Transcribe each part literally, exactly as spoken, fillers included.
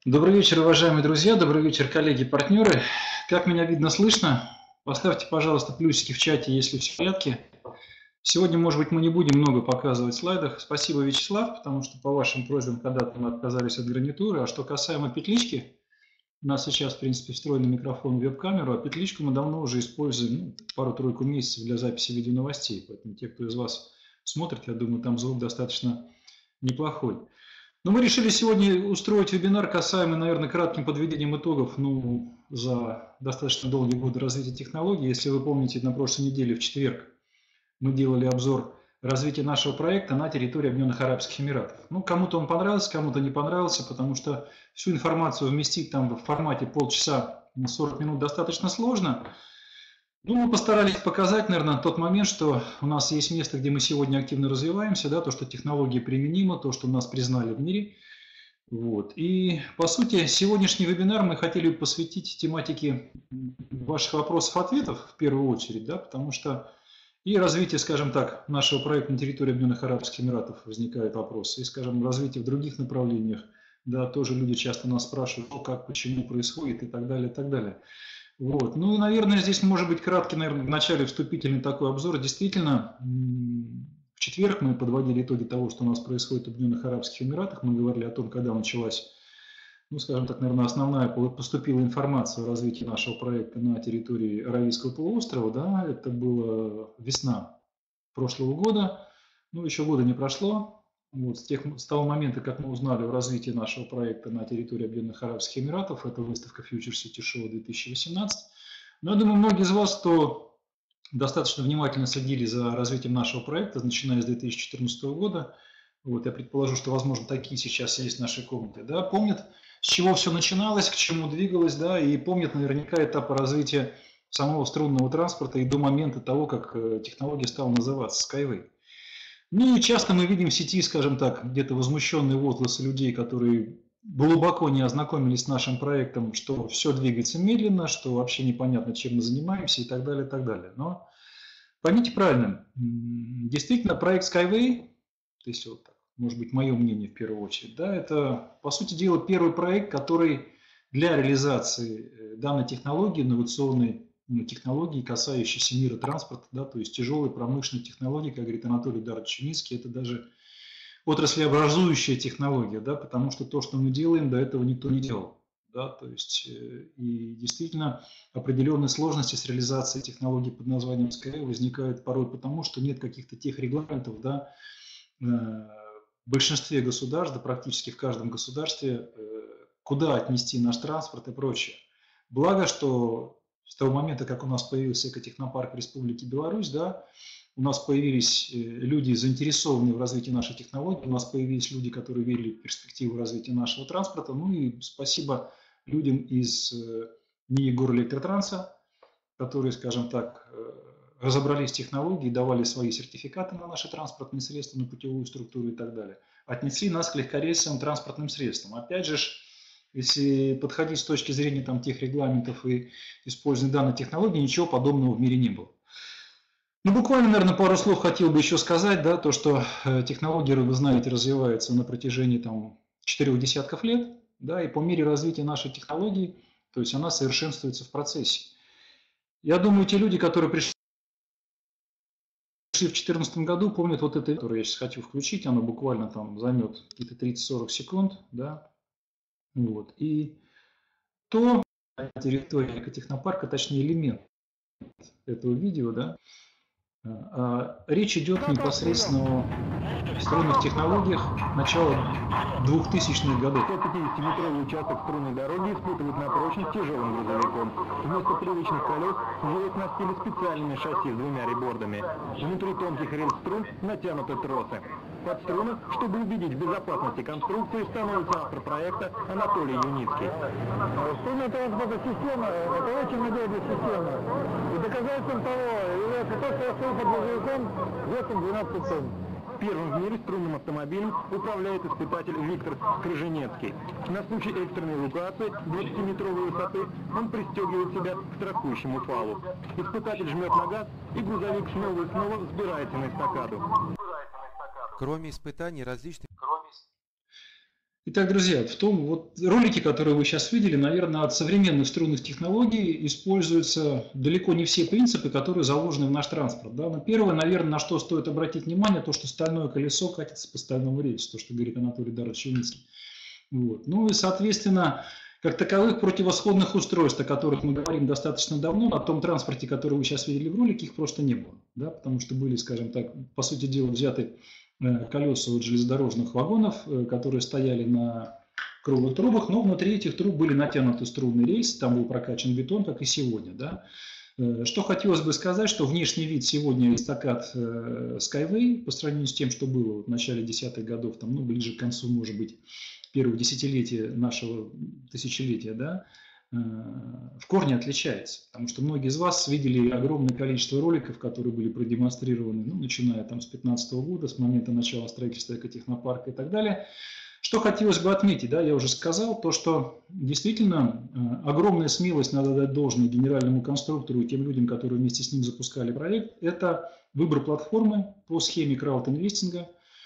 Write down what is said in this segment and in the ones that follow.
Добрый вечер, уважаемые друзья, добрый вечер, коллеги, партнеры. Как меня видно, слышно? Поставьте, пожалуйста, плюсики в чате, если все в порядке. Сегодня, может быть, мы не будем много показывать слайдов. Спасибо, Вячеслав, потому что по вашим просьбам когда-то мы отказались от гарнитуры. А что касаемо петлички, у нас сейчас, в принципе, встроенный микрофон, веб-камеру, а петличку мы давно уже используем, ну, пару-тройку месяцев для записи видеоновостей. Поэтому те, кто из вас смотрит, я думаю, там звук достаточно неплохой. Но мы решили сегодня устроить вебинар, касаемый, наверное, кратким подведением итогов ну, за достаточно долгие годы развития технологий. Если вы помните, на прошлой неделе, в четверг, мы делали обзор развития нашего проекта на территории Объединенных Арабских Эмиратов. Ну, кому-то он понравился, кому-то не понравился, потому что всю информацию вместить там в формате полчаса, сорок минут достаточно сложно. Ну, мы постарались показать, наверное, тот момент, что у нас есть место, где мы сегодня активно развиваемся, да, то, что технология применима, то, что нас признали в мире. Вот. И, по сути, сегодняшний вебинар мы хотели посвятить тематике ваших вопросов-ответов в первую очередь, да, потому что и развитие, скажем так, нашего проекта на территории Объединенных Арабских Эмиратов возникают вопросы, и, скажем, развитие в других направлениях, да, тоже люди часто нас спрашивают, что, как, почему происходит и так далее, и так далее. Вот. Ну и, наверное, здесь может быть краткий, наверное, в начале вступительный такой обзор. Действительно, в четверг мы подводили итоги того, что у нас происходит в Объединенных Арабских Эмиратах. Мы говорили о том, когда началась, ну, скажем так, наверное, основная поступила информация о развитии нашего проекта на территории Аравийского полуострова. Да, это была весна прошлого года. Ну, еще года не прошло. Вот, с, тех, с того момента, как мы узнали о развитии нашего проекта на территории Объединенных Арабских Эмиратов, это выставка Future City Show две тысячи восемнадцать. Но я думаю, многие из вас, кто достаточно внимательно следили за развитием нашего проекта, начиная с две тысячи четырнадцатого года, вот, я предположу, что, возможно, такие сейчас есть в нашей комнате, да, помнят, с чего все начиналось, к чему двигалось, да, и помнят наверняка этапы развития самого струнного транспорта и до момента того, как технология стала называться Skyway. Ну и часто мы видим в сети, скажем так, где-то возмущенные возгласы людей, которые глубоко не ознакомились с нашим проектом, что все двигается медленно, что вообще непонятно, чем мы занимаемся и так далее, и так далее. Но поймите правильно, действительно проект Skyway, то есть вот, может быть, мое мнение в первую очередь, да, это, по сути дела, первый проект, который для реализации данной технологии, инновационной технологии, касающиеся мира транспорта, да, то есть тяжелые промышленные технологии, как говорит Анатолий Дарович Юницкий, это даже отраслеобразующая технология, да, потому что то, что мы делаем, до этого никто не делал. Да, то есть, и действительно определенные сложности с реализацией технологий под названием Skyway возникают порой потому, что нет каких-то тех регламентов, да, в большинстве государств, да, практически в каждом государстве, куда отнести наш транспорт и прочее. Благо, что с того момента, как у нас появился экотехнопарк в Республике Беларусь, да, у нас появились люди, заинтересованные в развитии нашей технологии, у нас появились люди, которые верили в перспективу развития нашего транспорта. Ну и спасибо людям из НИИ Горэлектротранса, которые, скажем так, разобрались в технологии, давали свои сертификаты на наши транспортные средства, на путевую структуру и так далее. Отнесли нас к легкорейсовым транспортным средствам. Опять же, если подходить с точки зрения там, тех регламентов и использования данной технологии, ничего подобного в мире не было. Ну, буквально, наверное, пару слов хотел бы еще сказать, да, то, что технология, вы знаете, развивается на протяжении там, четырех десятков лет, да, и по мере развития нашей технологии, то есть она совершенствуется в процессе. Я думаю, те люди, которые пришли в две тысячи четырнадцатом году, помнят вот это, которое я сейчас хочу включить, оно буквально там займет какие-то тридцать-сорок секунд, да. Вот. И то территория экотехнопарка, точнее элемент этого видео, да, речь идет непосредственно о струнных технологиях начала двухтысячных годов. сто пятидесятиметровый участок струнной дороги испытывают на прочность тяжелым грузовиком. Вместо привычных колес железо оснастили специальными шасси с двумя ребордами. Внутри тонких рельс-струн натянуты тросы. Под струны, чтобы убедить в безопасности конструкции, становится автор проекта Анатолий Юницкий. Струнная транспортная система – это очень надежная система. И доказательством того является то, что я стою под грузовиком весом двенадцать тонн. Первым в мире струнным автомобилем управляет испытатель Виктор Крыженецкий. На случай экстренной эвакуации двадцатиметровой высоты он пристегивает себя к страхующему фалу. Испытатель жмет на газ, и грузовик снова и снова взбирается на эстакаду. Кроме испытаний различных... Итак, друзья, в том вот ролике, которые вы сейчас видели, наверное, от современных струнных технологий используются далеко не все принципы, которые заложены в наш транспорт. Да? Но первое, наверное, на что стоит обратить внимание, то, что стальное колесо катится по стальному рельсу, то, что говорит Анатолий Эдуардович Юницкий. Вот. Ну и, соответственно, как таковых противосходных устройств, о которых мы говорим достаточно давно, на том транспорте, который вы сейчас видели в ролике, их просто не было. Да? Потому что были, скажем так, по сути дела, взяты колеса от железнодорожных вагонов, которые стояли на круглых трубах, но внутри этих труб были натянуты струнный рельс, там был прокачан бетон, как и сегодня. Да? Что хотелось бы сказать, что внешний вид сегодня эстакад Skyway по сравнению с тем, что было в начале десятых годов, там, ну, ближе к концу, может быть, первого десятилетия нашего тысячелетия, да, в корне отличается. Потому что многие из вас видели огромное количество роликов, которые были продемонстрированы, ну, начиная там с две тысячи пятнадцатого года, с момента начала строительства экотехнопарка и так далее. Что хотелось бы отметить, да, я уже сказал, то, что действительно огромная смелость, надо дать должное генеральному конструктору и тем людям, которые вместе с ним запускали проект, это выбор платформы по схеме краудинвестинга.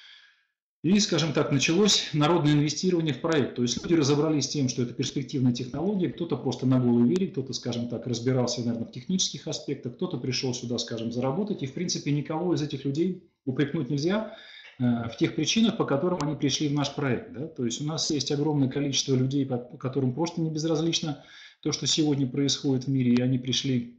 И, скажем так, началось народное инвестирование в проект. То есть люди разобрались с тем, что это перспективная технология, кто-то просто на голову верит, кто-то, скажем так, разбирался, наверное, в технических аспектах, кто-то пришел сюда, скажем, заработать. И, в принципе, никого из этих людей упрекнуть нельзя в тех причинах, по которым они пришли в наш проект. Да? То есть у нас есть огромное количество людей, которым просто не безразлично то, что сегодня происходит в мире, и они пришли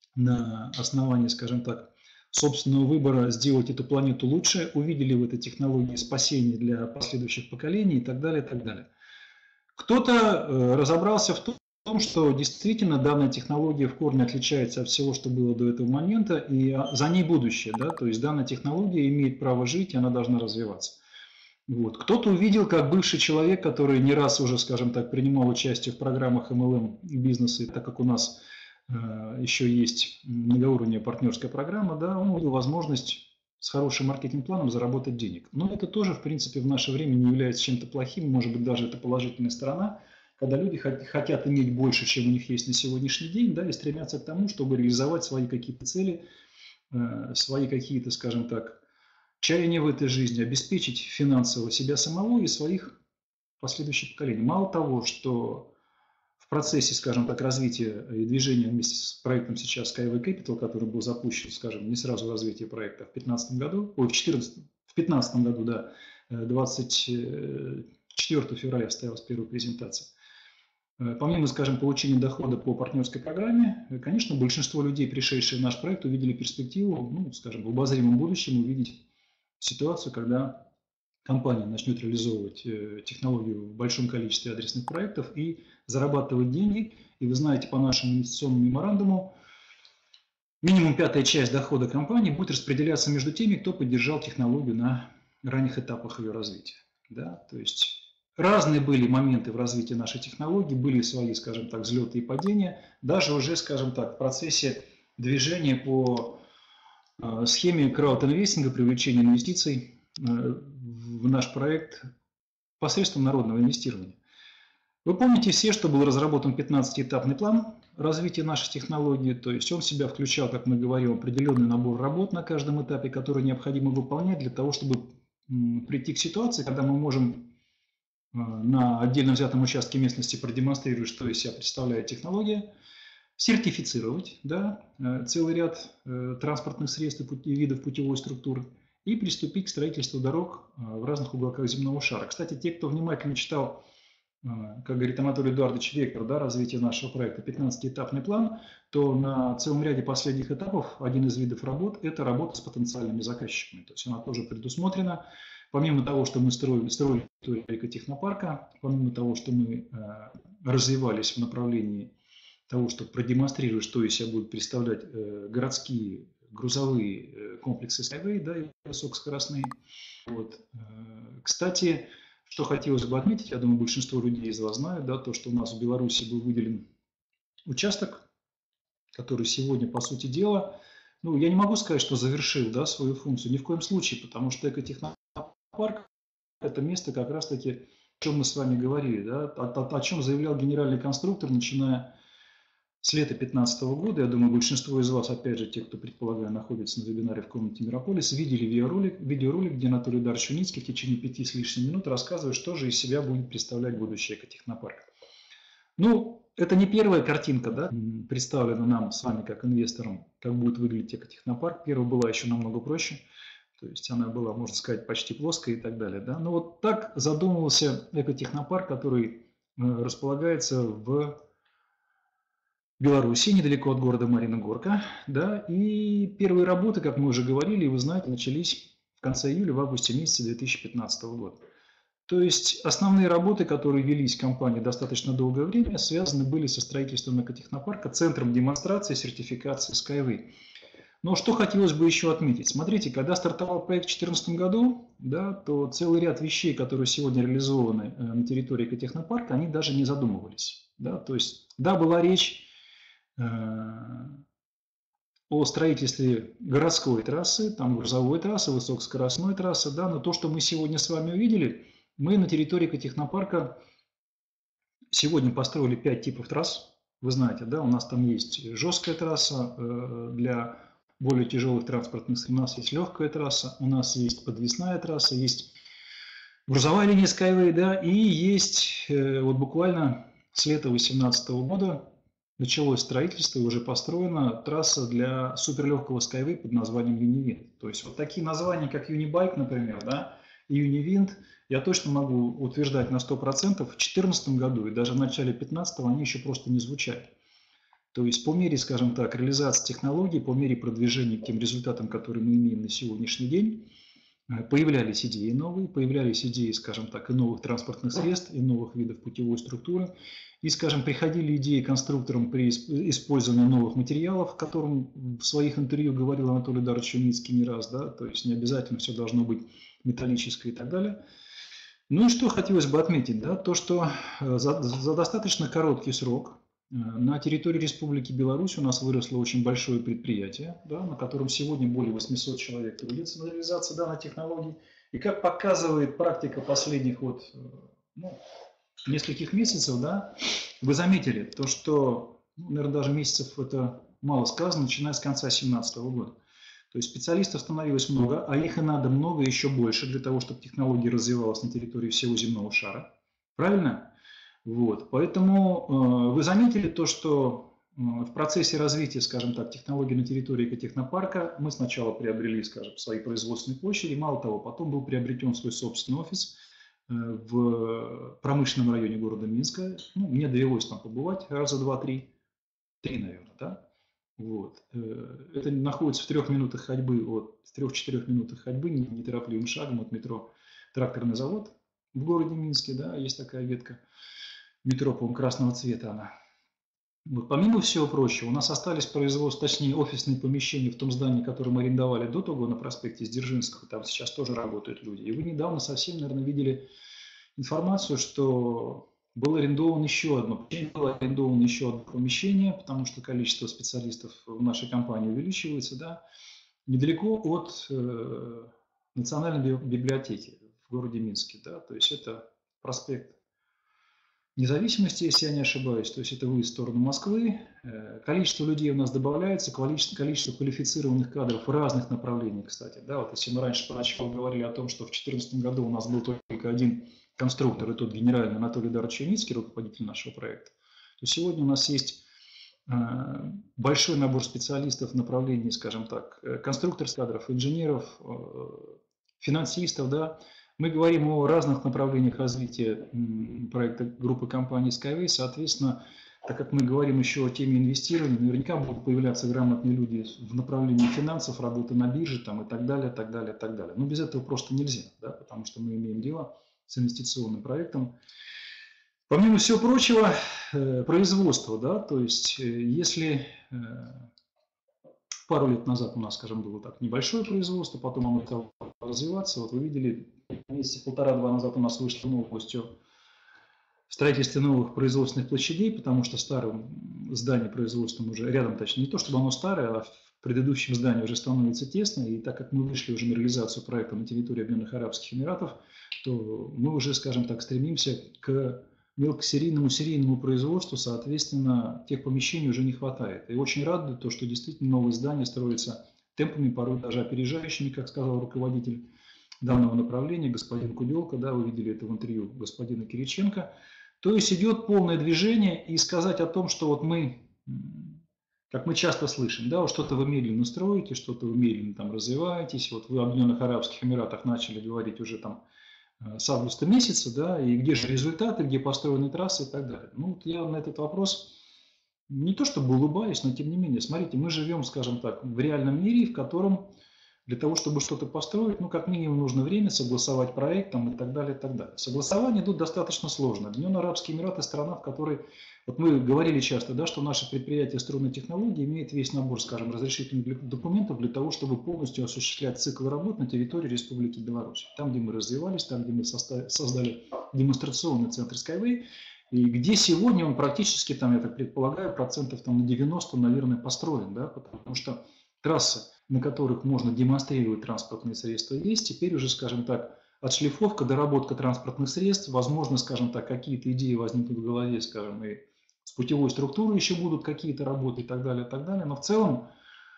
на основании, скажем так, собственного выбора сделать эту планету лучше, увидели в этой технологии спасения для последующих поколений и так далее, и так далее. Кто-то э, разобрался в том, что действительно данная технология в корне отличается от всего, что было до этого момента, и за ней будущее, да, то есть данная технология имеет право жить, и она должна развиваться. Вот. Кто-то увидел, как бывший человек, который не раз уже, скажем так, принимал участие в программах эм эл эм бизнеса, так как у нас еще есть многоуровневая партнерская программа, да, он увидел возможность с хорошим маркетинг-планом заработать денег. Но это тоже, в принципе, в наше время не является чем-то плохим, может быть, даже это положительная сторона, когда люди хотят иметь больше, чем у них есть на сегодняшний день, да, и стремятся к тому, чтобы реализовать свои какие-то цели, свои какие-то, скажем так, чаяния в этой жизни, обеспечить финансово себя самого и своих последующих поколений. Мало того, что в процессе, скажем так, развития и движения вместе с проектом сейчас Skyway Capital, который был запущен, скажем, не сразу развитие проекта, в пятнадцатом году, ой, в четырнадцатом, в пятнадцатом году, да, двадцать четвёртого февраля состоялась первая презентация. Помимо, скажем, получения дохода по партнерской программе, конечно, большинство людей, пришедшие в наш проект, увидели перспективу, ну, скажем, в обозримом будущем увидеть ситуацию, когда компания начнет реализовывать технологию в большом количестве адресных проектов и зарабатывать деньги. И вы знаете, по нашему инвестиционному меморандуму, минимум пятая часть дохода компании будет распределяться между теми, кто поддержал технологию на ранних этапах ее развития. Да? То есть разные были моменты в развитии нашей технологии, были свои, скажем так, взлеты и падения. Даже уже, скажем так, в процессе движения по схеме краудинвестинга, привлечения инвестиций в наш проект посредством народного инвестирования. Вы помните все, что был разработан пятнадцатиэтапный план развития нашей технологии, то есть он в себя включал, как мы говорим, определенный набор работ на каждом этапе, которые необходимо выполнять для того, чтобы прийти к ситуации, когда мы можем на отдельно взятом участке местности продемонстрировать, что из себя представляет технология, сертифицировать, да, целый ряд транспортных средств и видов путевой структуры, и приступить к строительству дорог в разных уголках земного шара. Кстати, те, кто внимательно читал, как говорит Анатолий Эдуардович, вектор, да, развития нашего проекта, пятнадцатиэтапный план, то на целом ряде последних этапов один из видов работ – это работа с потенциальными заказчиками. То есть она тоже предусмотрена. Помимо того, что мы строили, строили экотехнопарка, помимо того, что мы э, развивались в направлении того, чтобы продемонстрировать, что из себя будут представлять э, городские грузовые комплексы Skyway, да, и высокоскоростные. Вот. Кстати, что хотелось бы отметить, я думаю, большинство людей из вас знают, да, то, что у нас в Беларуси был выделен участок, который сегодня, по сути дела, ну, я не могу сказать, что завершил, да, свою функцию, ни в коем случае, потому что экотехнопарк – это место как раз-таки, о чем мы с вами говорили, да, о, о, о чем заявлял генеральный конструктор, начиная с лета две тысячи пятнадцатого года. Я думаю, большинство из вас, опять же, те, кто, предполагаю, находится на вебинаре в комнате Мирополис, видели видеоролик, видеоролик, где Анатолий Эдуардович Юницкий в течение пяти с лишним минут рассказывает, что же из себя будет представлять будущее экотехнопарка. Ну, это не первая картинка, да, представлена нам с вами как инвесторам, как будет выглядеть экотехнопарк. Первая была еще намного проще. То есть она была, можно сказать, почти плоская и так далее. Да? Но вот так задумывался экотехнопарк, который располагается в Беларуси, недалеко от города Марьина Горка. Да? И первые работы, как мы уже говорили, вы знаете, начались в конце июля, в августе месяце две тысячи пятнадцатого года. То есть основные работы, которые велись в компании достаточно долгое время, связаны были со строительством экотехнопарка, центром демонстрации и сертификации Skyway. Но что хотелось бы еще отметить. Смотрите, когда стартовал проект в две тысячи четырнадцатом году, да, то целый ряд вещей, которые сегодня реализованы на территории экотехнопарка, они даже не задумывались. Да. То есть, да, была речь э, о строительстве городской трассы, там грузовой трассы, высокоскоростной трассы, да, но то, что мы сегодня с вами увидели, мы на территории экотехнопарка сегодня построили пять типов трасс. Вы знаете, да, у нас там есть жесткая трасса э, для более тяжелых транспортных средств, у нас есть легкая трасса, у нас есть подвесная трасса, есть грузовая линия Skyway, да, и есть э, вот буквально с лета две тысячи восемнадцатого года началось строительство и уже построена трасса для суперлегкого Skyway под названием Univint. То есть вот такие названия, как Unibike, например, да, и Univint, я точно могу утверждать на сто процентов, в две тысячи четырнадцатом году и даже в начале две тысячи пятнадцатого они еще просто не звучали. То есть по мере, скажем так, реализации технологий, по мере продвижения к тем результатам, которые мы имеем на сегодняшний день, появлялись идеи новые, появлялись идеи, скажем так, и новых транспортных средств, и новых видов путевой структуры. И, скажем, приходили идеи конструкторам при использовании новых материалов, о котором в своих интервью говорил Анатолий Эдуардович Юницкий не раз, да, то есть не обязательно все должно быть металлическое и так далее. Ну и что хотелось бы отметить, да, то, что за, за достаточно короткий срок на территории Республики Беларусь у нас выросло очень большое предприятие, да, на котором сегодня более восьмисот человек трудится на реализации данной технологии. И как показывает практика последних вот, ну, нескольких месяцев, да, вы заметили то, что, ну, наверное, даже месяцев это мало сказано, начиная с конца две тысячи семнадцатого года. То есть специалистов становилось много, а их и надо много, еще больше, для того, чтобы технология развивалась на территории всего земного шара. Правильно? Вот. Поэтому э, вы заметили то, что э, в процессе развития, скажем так, технологий на территории экотехнопарка мы сначала приобрели, скажем, свои производственные площади, мало того, потом был приобретен свой собственный офис э, в промышленном районе города Минска. Ну, мне довелось там побывать раза два-три, три, наверное, да. Вот. Это находится в трех минутах ходьбы, от трех-четырех минутах ходьбы неторопливым шагом от метро «Тракторный завод» в городе Минске, да, есть такая ветка метро, по-моему, красного цвета она. Вот. Помимо всего прочего, у нас остались производства, точнее офисные помещения в том здании, которое мы арендовали до того на проспекте Дзержинского, там сейчас тоже работают люди. И вы недавно совсем, наверное, видели информацию, что было арендовано еще одно, было арендовано еще одно помещение, потому что количество специалистов в нашей компании увеличивается, да, недалеко от э, Национальной библиотеки в городе Минске, да, то есть это проспект Независимости, если я не ошибаюсь, то есть это выезд в сторону Москвы. Э, количество людей у нас добавляется, количество, количество квалифицированных кадров в разных направлениях, кстати, да, вот если мы раньше поначалу говорили о том, что в две тысячи четырнадцатом году у нас был только один конструктор, и тот генеральный Анатолий Эдуардович Юницкий, руководитель нашего проекта, то сегодня у нас есть э, большой набор специалистов в направлении, скажем так, конструкторских кадров, инженеров, э, финансистов, да. Мы говорим о разных направлениях развития м, проекта группы компаний Skyway, соответственно, так как мы говорим еще о теме инвестирования, наверняка будут появляться грамотные люди в направлении финансов, работы на бирже там, и так далее, так далее, так далее. Но без этого просто нельзя, да, потому что мы имеем дело с инвестиционным проектом. Помимо всего прочего, э, производство, да, то есть э, если э, пару лет назад у нас, скажем, было так небольшое производство, потом оно стало развиваться, вот вы видели, месяца полтора-два назад у нас вышло новостью в строительстве новых производственных площадей, потому что старым зданием производственным уже рядом, точнее, не то чтобы оно старое, а в предыдущем здании уже становится тесно, и так как мы вышли уже на реализацию проекта на территории Объединенных Арабских Эмиратов, то мы уже, скажем так, стремимся к мелкосерийному серийному производству, соответственно, тех помещений уже не хватает. И очень радует то, что действительно новые здания строятся темпами, порой даже опережающими, как сказал руководитель данного направления, господин Куделка, да, вы видели это в интервью господина Кириченко. То есть идет полное движение, и сказать о том, что вот мы, как мы часто слышим, да, вот что-то вы медленно строите, что-то вы медленно там развиваетесь, вот вы в Объединенных Арабских Эмиратах начали говорить уже там с августа месяца, да, и где же результаты, где построены трассы и так далее. Ну, вот я на этот вопрос не то чтобы улыбаюсь, но тем не менее, смотрите, мы живем, скажем так, в реальном мире, в котором для того, чтобы что-то построить, ну, как минимум нужно время, согласовать проект там, и так далее, и так далее. Согласование идут достаточно сложно. Объединенные Арабские Эмираты – страна, в которой, вот мы говорили часто, да, что наше предприятие струнной технологии имеет весь набор, скажем, разрешительных документов для того, чтобы полностью осуществлять цикл работ на территории Республики Беларусь. Там, где мы развивались, там, где мы создали демонстрационный центр Skyway, и где сегодня он практически, там, я так предполагаю, процентов там, на девяносто, наверное, построен, да, потому что трассы, на которых можно демонстрировать транспортные средства, есть. Теперь уже, скажем так, отшлифовка, доработка транспортных средств, возможно, скажем так, какие-то идеи возникнут в голове, скажем, и с путевой структурой еще будут какие-то работы и так далее, и так далее. Но в целом,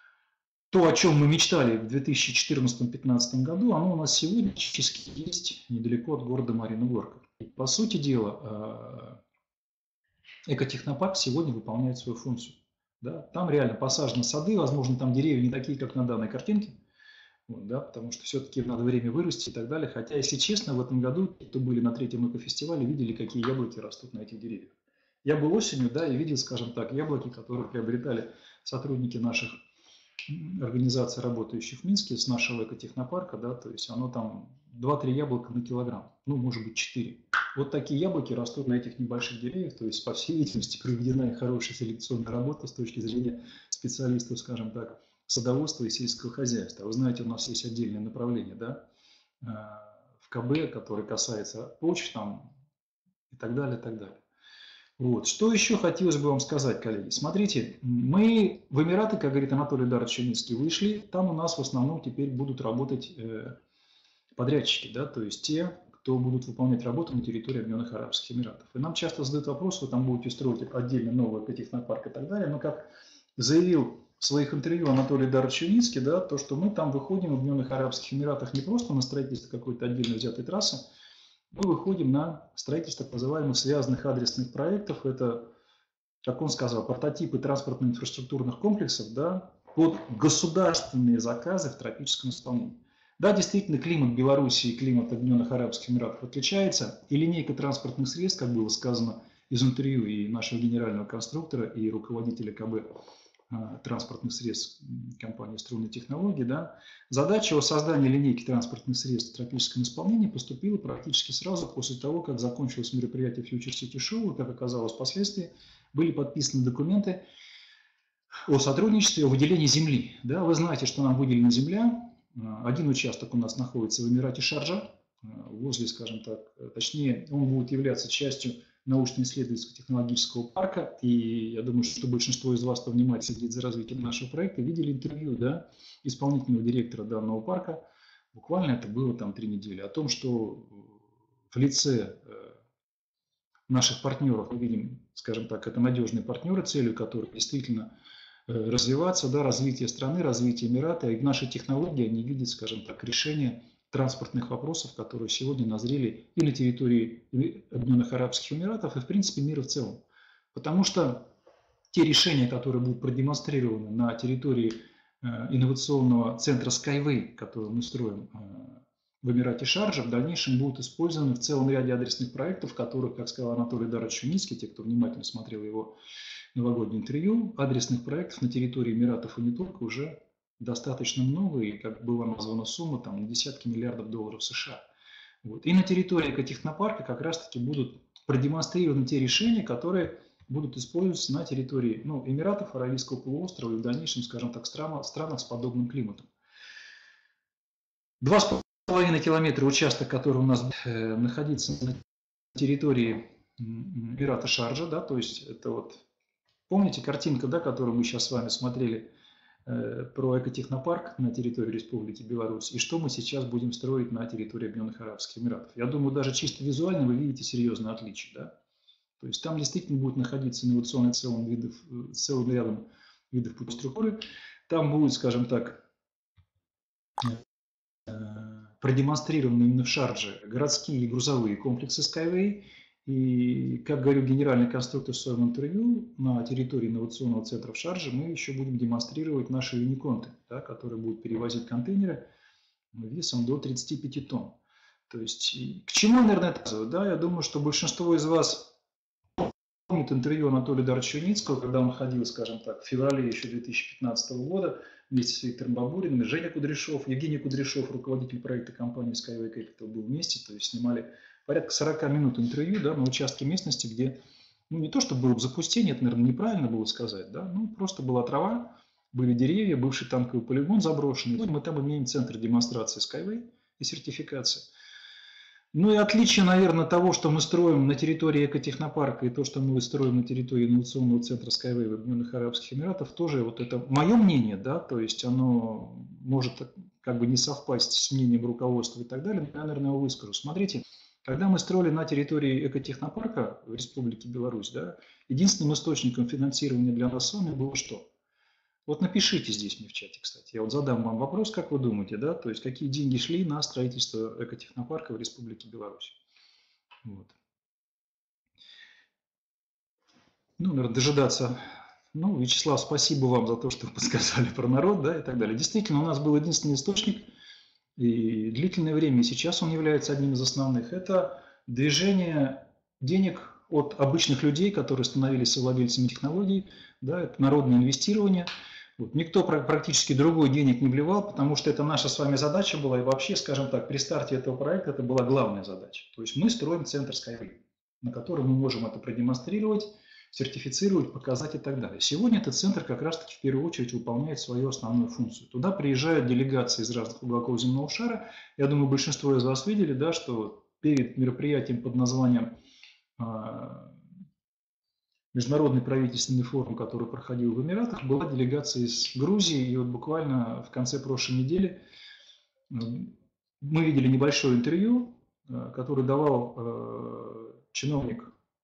то, о чем мы мечтали в две тысячи четырнадцатом-пятнадцатом году, оно у нас сегодня фактически есть недалеко от города Марьина Горка. По сути дела, экотехнопарк сегодня выполняет свою функцию. Да? Там реально посажены сады, возможно, там деревья не такие, как на данной картинке, вот, да, потому что все-таки надо время вырасти и так далее. Хотя, если честно, в этом году, те, кто были на третьем экофестивале, видели, какие яблоки растут на этих деревьях. Я был осенью, да, и видел, скажем так, яблоки, которые приобретали сотрудники наших организаций, работающих в Минске, с нашего экотехнопарка, да, то есть оно там два-три яблока на килограмм, ну, может быть, четыре. Вот такие яблоки растут на этих небольших деревьях, то есть, по всей видимости, проведена хорошая селекционная работа с точки зрения специалистов, скажем так, садоводства и сельского хозяйства. Вы знаете, у нас есть отдельное направление, да, в КБ, которое касается почв там и так далее, и так далее. Вот. Что еще хотелось бы вам сказать, коллеги? Смотрите, мы в Эмираты, как говорит Анатолий Эдуардович Черницкий, вышли, там у нас в основном теперь будут работать э, подрядчики, да, то есть те, кто будут выполнять работу на территории Объединенных Арабских Эмиратов. И нам часто задают вопрос, вы там будете строить отдельно новый экотехнопарк и так далее, но как заявил в своих интервью Анатолий Эдуардович Черницкий, да, то, что мы там выходим в Объединенных Арабских Эмиратах не просто на строительство какой-то отдельно взятой трассы, мы выходим на строительство так называемых связанных адресных проектов. Это, как он сказал, прототипы транспортно-инфраструктурных комплексов, да, под государственные заказы в тропическом исполнении. Да, действительно, климат Беларуси и климат Объединенных Арабских Эмиратов отличается. И линейка транспортных средств, как было сказано из интервью и нашего генерального конструктора, и руководителя КБ транспортных средств компании «Струнные технологии», да, задача о создании линейки транспортных средств в тропическом исполнении поступила практически сразу после того, как закончилось мероприятие Future City Show, и, как оказалось впоследствии, были подписаны документы о сотрудничестве, о выделении земли. Да, вы знаете, что нам выделена земля. Один участок у нас находится в Эмирате Шарджа, возле, скажем так, точнее, он будет являться частью научно-исследовательского технологического парка, и я думаю, что большинство из вас, кто внимательно следит за развитием нашего проекта, видели интервью, да, исполнительного директора данного парка, буквально это было там три недели, о том, что в лице наших партнеров мы видим, скажем так, это надежные партнеры, целью которых действительно развиваться, да, развитие страны, развитие Эмирата, и в нашей технологии они видят, скажем так, решение транспортных вопросов, которые сегодня назрели и на территории Объединенных Арабских Эмиратов, и в принципе мира в целом. Потому что те решения, которые будут продемонстрированы на территории инновационного центра Skyway, который мы строим в Эмирате Шарджа, в дальнейшем будут использованы в целом ряде адресных проектов, которых, как сказал Анатолий Эдуардович Черницкий, те, кто внимательно смотрел его новогоднее интервью, адресных проектов на территории Эмиратов и не только уже достаточно много, и, как была названа сумма, там, на десятки миллиардов долларов США. Вот. И на территории экотехнопарка как раз-таки будут продемонстрированы те решения, которые будут использоваться на территории, ну, Эмиратов, Аравийского полуострова и в дальнейшем, скажем так, странах, странах с подобным климатом. Два с половиной километра участок, который у нас э, находится на территории Эмирата Шарджа, да, то есть это вот, помните картинка, да, которую мы сейчас с вами смотрели, про экотехнопарк на территории Республики Беларусь и что мы сейчас будем строить на территории Объединенных Арабских Эмиратов. Я думаю, даже чисто визуально вы видите серьезное отличие. Да? То есть там действительно будет находиться инновационный целым, видов, целым рядом видов пути структуры. Там будет, скажем так, продемонстрированы именно в Шардже городские и грузовые комплексы Skyway. И, как говорю генеральный конструктор в своем интервью, на территории инновационного центра в Шардже мы еще будем демонстрировать наши юниконты, да, которые будут перевозить контейнеры весом до тридцати пяти тонн. То есть, к чему я, наверное, это рассказываю? Да, я думаю, что большинство из вас помнит интервью Анатолия Даровича Юницкого, когда он ходил, скажем так, в феврале еще две тысячи пятнадцатого года вместе с Виктором Бабуриным, Женя Кудряшов, Евгений Кудряшов, руководитель проекта компании Skyway Capital, был вместе, то есть снимали порядка сорока минут интервью, да, на участке местности, где, ну, не то, что было бы запустение, это, наверное, неправильно было сказать, да, ну, просто была трава, были деревья, бывший танковый полигон заброшенный. Мы там имеем центр демонстрации Skyway и сертификации. Ну и отличие, наверное, того, что мы строим на территории экотехнопарка, и то, что мы строим на территории инновационного центра Skyway в Объединенных Арабских Эмиратах, тоже вот это мое мнение, да, то есть оно может как бы не совпасть с мнением руководства и так далее, но я, наверное, его выскажу. Смотрите, когда мы строили на территории экотехнопарка в Республике Беларусь, да, единственным источником финансирования для нас с вами было что? Вот напишите здесь мне в чате, кстати. Я вот задам вам вопрос, как вы думаете, да, то есть какие деньги шли на строительство экотехнопарка в Республике Беларусь. Вот. Ну, наверное, дожидаться. Ну, Вячеслав, спасибо вам за то, что вы подсказали про народ, да, и так далее. Действительно, у нас был единственный источник, и длительное время, и сейчас он является одним из основных, это движение денег от обычных людей, которые становились совладельцами технологий, да, это народное инвестирование. Вот. Никто практически другой денег не вливал, потому что это наша с вами задача была, и вообще, скажем так, при старте этого проекта это была главная задача. То есть мы строим центр Skyway, на котором мы можем это продемонстрировать, сертифицировать, показать и так далее. Сегодня этот центр как раз-таки в первую очередь выполняет свою основную функцию. Туда приезжают делегации из разных уголков земного шара. Я думаю, большинство из вас видели, да, что перед мероприятием под названием Международный правительственный форум, который проходил в Эмиратах, была делегация из Грузии, и вот буквально в конце прошлой недели мы видели небольшое интервью, которое давал чиновник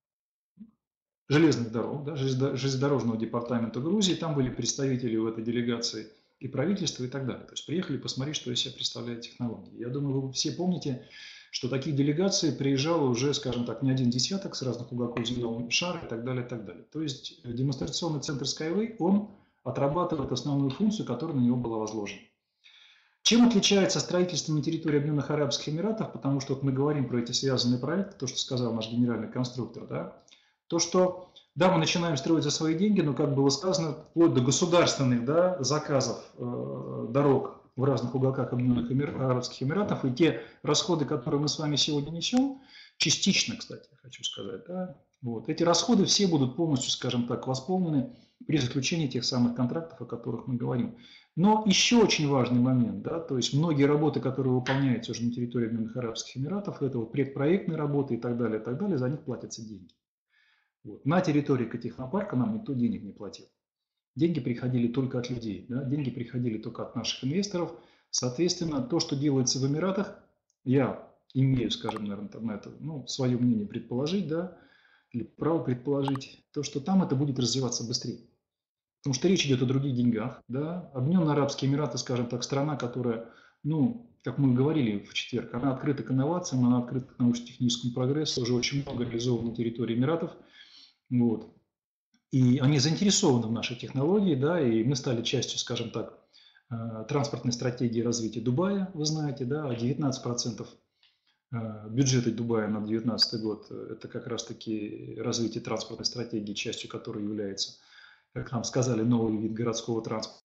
железных дорог, да, железнодорожного департамента Грузии. Там были представители в этой делегации и правительства и так далее. То есть приехали посмотреть, что из себя представляет технология. Я думаю, вы все помните, что таких делегаций приезжало уже, скажем так, не один десяток с разных уголков земного шара и так далее, и так далее. То есть демонстрационный центр Skyway, он отрабатывает основную функцию, которая на него была возложена. Чем отличается строительство на территории Объединенных Арабских Эмиратов, потому что вот мы говорим про эти связанные проекты, то, что сказал наш генеральный конструктор, да, то, что, да, мы начинаем строить за свои деньги, но, как было сказано, вплоть до государственных, да, заказов э, дорог в разных уголках Объединенных Арабских Эмиратов, и те расходы, которые мы с вами сегодня несем, частично, кстати, хочу сказать, да, вот, эти расходы все будут полностью, скажем так, восполнены при заключении тех самых контрактов, о которых мы говорим. Но еще очень важный момент, да, то есть многие работы, которые выполняются уже на территории Объединенных Арабских Эмиратов, это вот предпроектные работы и так далее, и так далее, за них платятся деньги. Вот. На территории экотехнопарка нам никто денег не платил. Деньги приходили только от людей, да? Деньги приходили только от наших инвесторов. Соответственно, то, что делается в Эмиратах, я имею, скажем, наверное, на это, ну, свое мнение предположить, да, или право предположить, то, что там это будет развиваться быстрее. Потому что речь идет о других деньгах. Да? Объединенные Арабские Эмираты, скажем так, страна, которая, ну, как мы говорили в четверг, она открыта к инновациям, она открыта к научно-техническому прогрессу, уже очень много реализовано на территории Эмиратов. Вот. И они заинтересованы в нашей технологии, да, и мы стали частью, скажем так, транспортной стратегии развития Дубая, вы знаете, да, девятнадцать процентов бюджета Дубая на две тысячи девятнадцатый год – это как раз-таки развитие транспортной стратегии, частью которой является, как нам сказали, новый вид городского транспорта.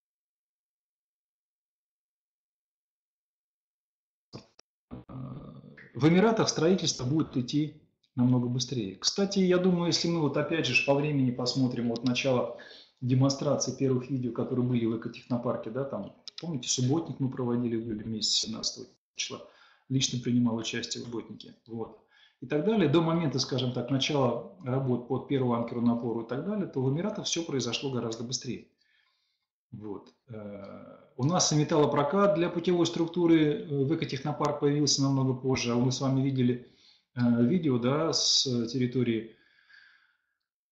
В Эмиратах строительство будет идти намного быстрее. Кстати, я думаю, если мы вот опять же по времени посмотрим вот начало демонстрации первых видео, которые были в экотехнопарке, да, там, помните, субботник мы проводили в июле месяце семнадцатого числа, лично принимал участие в субботнике, вот, и так далее, до момента, скажем так, начала работ под первую анкерную опору и так далее, то в Эмиратах все произошло гораздо быстрее. Вот. У нас и металлопрокат для путевой структуры в экотехнопарк появился намного позже, а мы с вами видели видео, да, с территории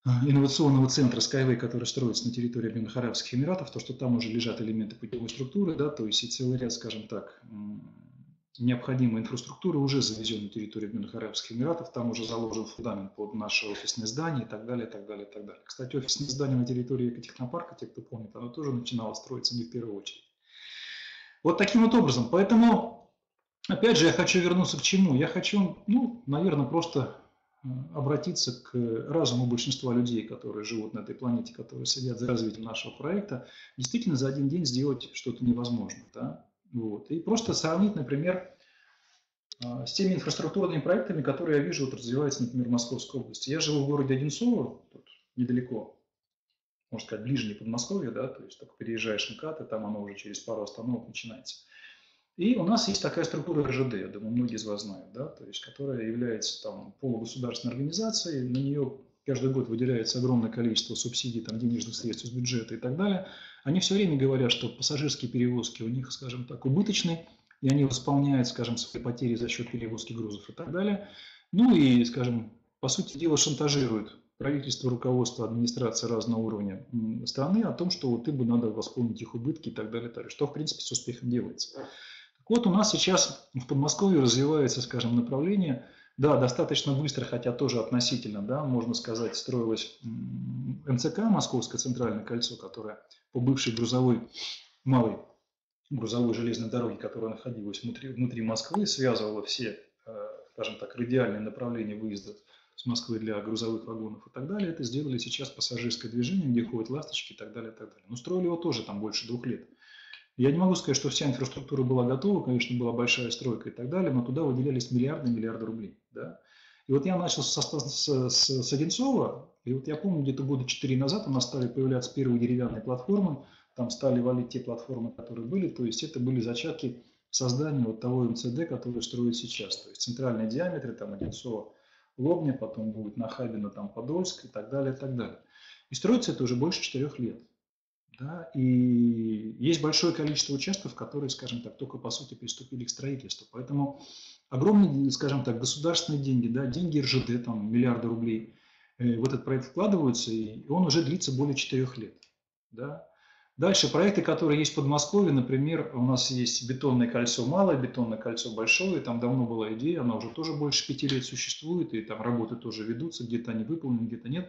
инновационного центра Skyway, который строится на территории Объединенных Арабских Эмиратов, то, что там уже лежат элементы путевой структуры, да, то есть и целый ряд, скажем так, необходимой инфраструктуры уже завезен на территорию Объединенных Арабских Эмиратов, там уже заложен фундамент под наше офисное здание и так далее, и так далее, и так далее. Кстати, офисное здание на территории Экотехнопарка, те, кто помнит, оно тоже начинало строиться не в первую очередь. Вот таким вот образом. Поэтому, опять же, я хочу вернуться к чему? Я хочу, ну, наверное, просто обратиться к разуму большинства людей, которые живут на этой планете, которые следят за развитием нашего проекта. Действительно, за один день сделать что-то невозможно. Да? Вот. И просто сравнить, например, с теми инфраструктурными проектами, которые я вижу, вот развиваются, например, в Московской области. Я живу в городе Одинцово, тут недалеко, можно сказать, ближе Подмосковья, да, то есть только переезжаешь МКАД, и там оно уже через пару остановок начинается. И у нас есть такая структура эр жэ дэ, я думаю, многие из вас знают, да, то есть, которая является там полугосударственной организацией, на нее каждый год выделяется огромное количество субсидий, там, денежных средств из бюджета и так далее. Они все время говорят, что пассажирские перевозки у них, скажем так, убыточны, и они восполняют, скажем, свои потери за счет перевозки грузов и так далее. Ну и, скажем, по сути дела, шантажируют правительство, руководство, администрация разного уровня страны о том, что вот им бы надо восполнить их убытки и так далее, и так далее, что в принципе с успехом делается. Так вот, у нас сейчас в Подмосковье развивается, скажем, направление, да, достаточно быстро, хотя тоже относительно, да, можно сказать, строилось эм цэ ка, Московское центральное кольцо, которое по бывшей грузовой, малой грузовой железной дороге, которая находилась внутри, внутри Москвы, связывала все, скажем так, радиальные направления выезда с Москвы для грузовых вагонов и так далее. Это сделали сейчас пассажирское движение, где ходят ласточки и так далее, и так далее. Но строили его тоже там больше двух лет. Я не могу сказать, что вся инфраструктура была готова, конечно, была большая стройка и так далее, но туда выделялись миллиарды и миллиарды рублей. Да? И вот я начал с, с, с, с Одинцова, и вот я помню, где-то года четыре назад у нас стали появляться первые деревянные платформы, там стали валить те платформы, которые были, то есть это были зачатки создания вот того эм цэ дэ, который строят сейчас. То есть центральные диаметры, там Одинцово, Лобня, потом будет Нахабино, там Подольск и так далее, и так далее. И строится это уже больше четырех лет. Да, и есть большое количество участков, которые, скажем так, только по сути приступили к строительству. Поэтому огромные, скажем так, государственные деньги, да, деньги эр жэ дэ, там миллиарды рублей, э, в этот проект вкладываются, и он уже длится более четырех лет. Да. Дальше проекты, которые есть в Подмосковье, например, у нас есть бетонное кольцо малое, бетонное кольцо большое, там давно была идея, она уже тоже больше пяти лет существует, и там работы тоже ведутся, где-то они выполнены, где-то нет.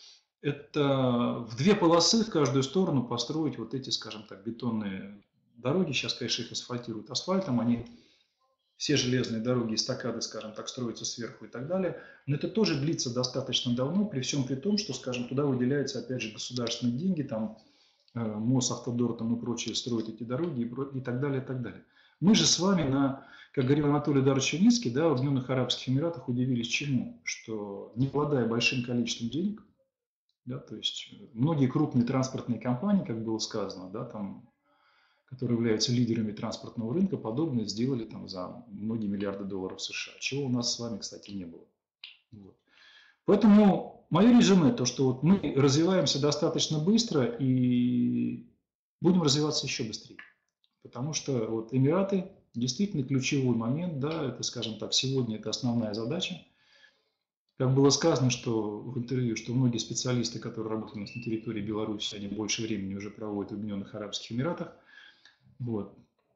Это в две полосы в каждую сторону построить вот эти, скажем так, бетонные дороги. Сейчас, конечно, их асфальтируют асфальтом, они все железные дороги, эстакады, скажем так, строятся сверху и так далее. Но это тоже длится достаточно давно, при всем при том, что, скажем, туда выделяются, опять же, государственные деньги, там Мосавтодор там и прочие строят эти дороги и так далее, и так далее. Мы же с вами, на, как говорил Анатолий Эдуардович Юницкий, да, в Объединенных Арабских Эмиратах удивились чему? Что, не обладая большим количеством денег, да, то есть многие крупные транспортные компании, как было сказано, да, там, которые являются лидерами транспортного рынка, подобное сделали там, за многие миллиарды долларов США, чего у нас с вами, кстати, не было. Вот. Поэтому мое резюме, то, что вот мы развиваемся достаточно быстро и будем развиваться еще быстрее. Потому что вот Эмираты действительно ключевой момент, да, это, скажем так, сегодня это основная задача. Как было сказано, что в интервью, что многие специалисты, которые работают у нас на территории Беларуси, они больше времени уже проводят в Объединенных Арабских Эмиратах. Вот.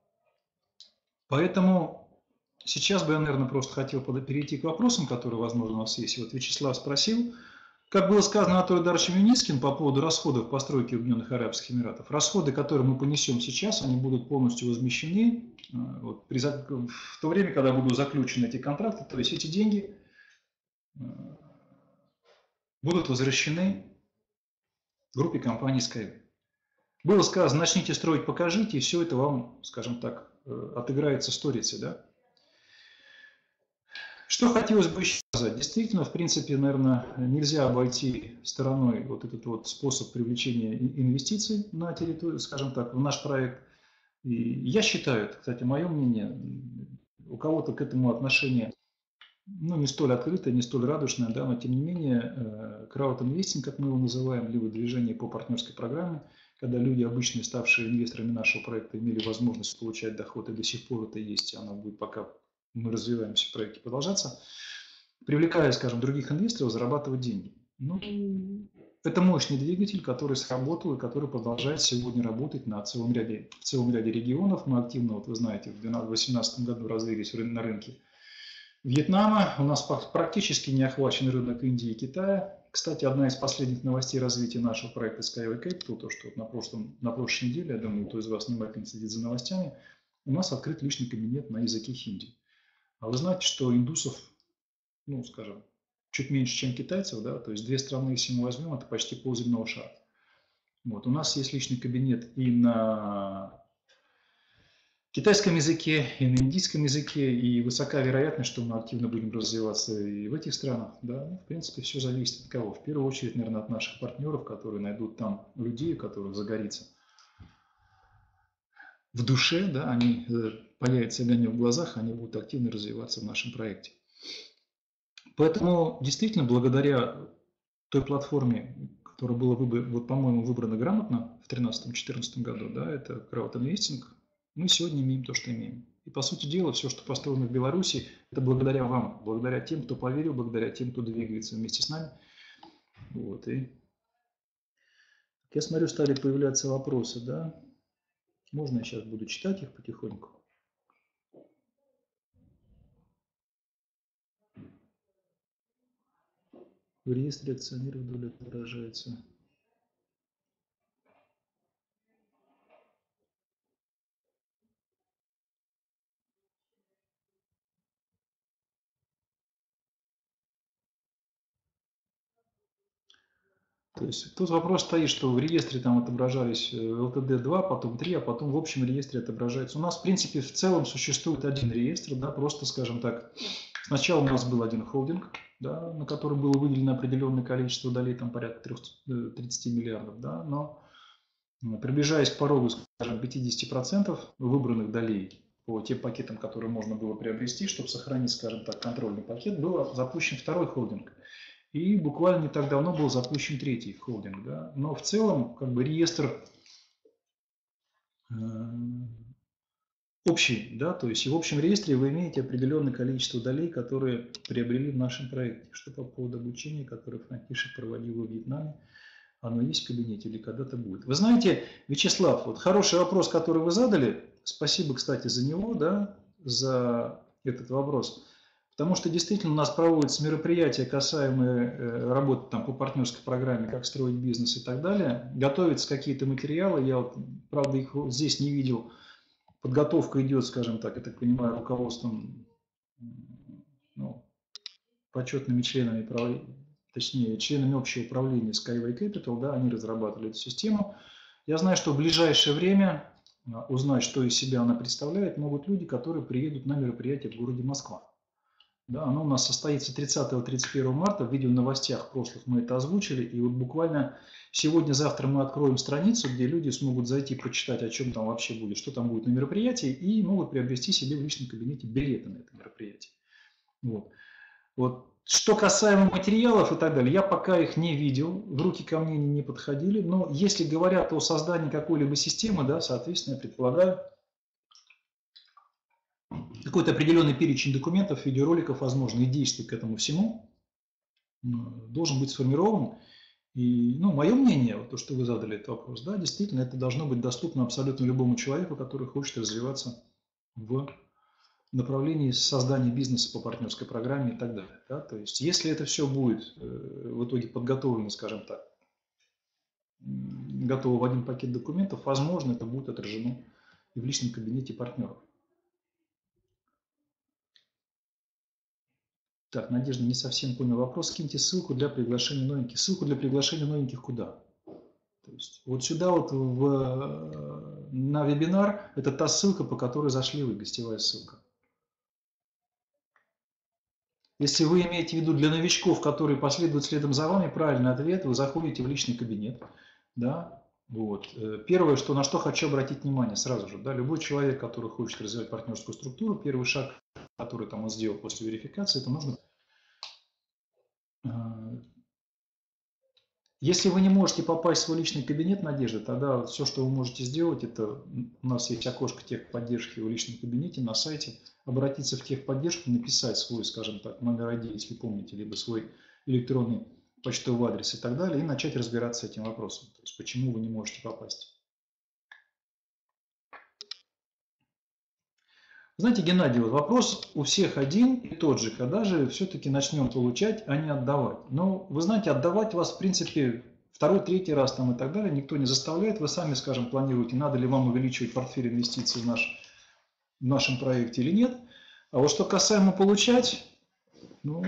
Поэтому сейчас бы я, наверное, просто хотел перейти к вопросам, которые, возможно, у нас есть. И вот Вячеслав спросил, как было сказано Анатолием Эдуардовичем Юницким по поводу расходов постройки Объединенных Арабских Эмиратов. Расходы, которые мы понесем сейчас, они будут полностью возмещены вот, при, в то время, когда будут заключены эти контракты, то есть эти деньги будут возвращены группе компании Skyway. Было сказано, начните строить, покажите, и все это вам, скажем так, отыграется сторицей, да? Что хотелось бы еще сказать? Действительно, в принципе, наверное, нельзя обойти стороной вот этот вот способ привлечения инвестиций на территорию, скажем так, в наш проект. И я считаю, это, кстати, мое мнение, у кого-то к этому отношение ну, не столь открытое, не столь радужное, да, но тем не менее краудинвестинг, как мы его называем, либо движение по партнерской программе, когда люди, обычные, ставшие инвесторами нашего проекта, имели возможность получать доход, и до сих пор это есть, и она будет, пока мы развиваемся в проекте, продолжаться, привлекая, скажем, других инвесторов, зарабатывать деньги. Ну, это мощный двигатель, который сработал и который продолжает сегодня работать на целом ряде, в целом ряде регионов. Мы активно, вот вы знаете, в две тысячи восемнадцатом году развились на рынке Вьетнама. У нас практически не охвачен рынок Индии и Китая. Кстати, одна из последних новостей развития нашего проекта Skyway Capital, то, что на, прошлом, на прошлой неделе, я думаю, кто из вас внимательно следит за новостями, у нас открыт личный кабинет на языке хинди. А вы знаете, что индусов, ну, скажем, чуть меньше, чем китайцев, да, то есть две страны, если мы возьмем, это почти полземного шара. Вот, у нас есть личный кабинет и на китайском языке, и на индийском языке, и высока вероятность, что мы активно будем развиваться и в этих странах. Да? Ну, в принципе, все зависит от кого. В первую очередь, наверное, от наших партнеров, которые найдут там людей, у которых загорится в душе, да, они появятся огонек в глазах, они будут активно развиваться в нашем проекте. Поэтому, действительно, благодаря той платформе, которая была, вот, по-моему, выбрана грамотно в две тысячи тринадцатом-четырнадцатом году, да, это краудинвестинг, мы сегодня имеем то, что имеем. И, по сути дела, все, что построено в Беларуси, это благодаря вам, благодаря тем, кто поверил, благодаря тем, кто двигается вместе с нами. Вот, и я смотрю, стали появляться вопросы, да. Можно я сейчас буду читать их потихоньку? В реестре акционеров доля отображается. То есть тут вопрос стоит, что в реестре там отображались эл тэ дэ два, потом три, а потом в общем реестре отображается. У нас, в принципе, в целом существует один реестр, да, просто, скажем так, сначала у нас был один холдинг, да, на который было выделено определенное количество долей, там порядка тридцати миллиардов, да, но приближаясь к порогу, скажем, пятидесяти процентов выбранных долей по тем пакетам, которые можно было приобрести, чтобы сохранить, скажем так, контрольный пакет, был запущен второй холдинг. И буквально не так давно был запущен третий холдинг. Да? Но в целом как бы реестр э, общий. Да? То есть и в общем реестре вы имеете определенное количество долей, которые приобрели в нашем проекте. Что по поводу обучения, которое Франтишек проводил во Вьетнаме, оно есть в кабинете или когда-то будет. Вы знаете, Вячеслав, вот хороший вопрос, который вы задали. Спасибо, кстати, за него, да, за этот вопрос. Потому что действительно у нас проводятся мероприятия, касаемые работы там, по партнерской программе, как строить бизнес и так далее. Готовятся какие-то материалы, я вот, правда, их здесь не видел. Подготовка идет, скажем так, я так понимаю, руководством, ну, почетными членами, точнее, членами общего управления Skyway Capital, да, они разрабатывали эту систему. Я знаю, что в ближайшее время узнать, что из себя она представляет, могут люди, которые приедут на мероприятие в городе Москва. Да, оно у нас состоится тридцатого-тридцать первого марта. В видеоновостях прошлых мы это озвучили. И вот буквально сегодня-завтра мы откроем страницу, где люди смогут зайти, прочитать, о чем там вообще будет, что там будет на мероприятии, и могут приобрести себе в личном кабинете билеты на это мероприятие. Вот. Вот. Что касаемо материалов и так далее, я пока их не видел, в руки ко мне не подходили. Но если говорят о создании какой-либо системы, да, соответственно, я предполагаю, какой-то определенный перечень документов, видеороликов, возможно, и действий к этому всему должен быть сформирован. И, ну, мое мнение, вот то, что вы задали этот вопрос, да, действительно, это должно быть доступно абсолютно любому человеку, который хочет развиваться в направлении создания бизнеса по партнерской программе и так далее. Да? То есть, если это все будет в итоге подготовлено, скажем так, готово в один пакет документов, возможно, это будет отражено и в личном кабинете партнеров. Так, Надежда, не совсем понял вопрос. Скиньте ссылку для приглашения новеньких. Ссылку для приглашения новеньких куда? То есть вот сюда вот в, на вебинар, это та ссылка, по которой зашли вы, гостевая ссылка. Если вы имеете в виду для новичков, которые последуют следом за вами, правильный ответ, вы заходите в личный кабинет. Да? Вот. Первое, что, на что хочу обратить внимание сразу же, да, любой человек, который хочет развивать партнерскую структуру, первый шаг, который там он сделал после верификации, это нужно... Если вы не можете попасть в свой личный кабинет, Надежда, тогда все, что вы можете сделать, это у нас есть окошко техподдержки в личном кабинете на сайте, обратиться в техподдержку, написать свой, скажем так, номер ай ди, если помните, либо свой электронный почтовый адрес и так далее, и начать разбираться с этим вопросом. То есть почему вы не можете попасть. Знаете, Геннадий, вот вопрос у всех один и тот же, когда же все-таки начнем получать, а не отдавать. Но вы знаете, отдавать вас, в принципе, второй, третий раз там и так далее никто не заставляет. Вы сами, скажем, планируете, надо ли вам увеличивать портфель инвестиций в, наш, в нашем проекте или нет. А вот что касаемо получать, ну,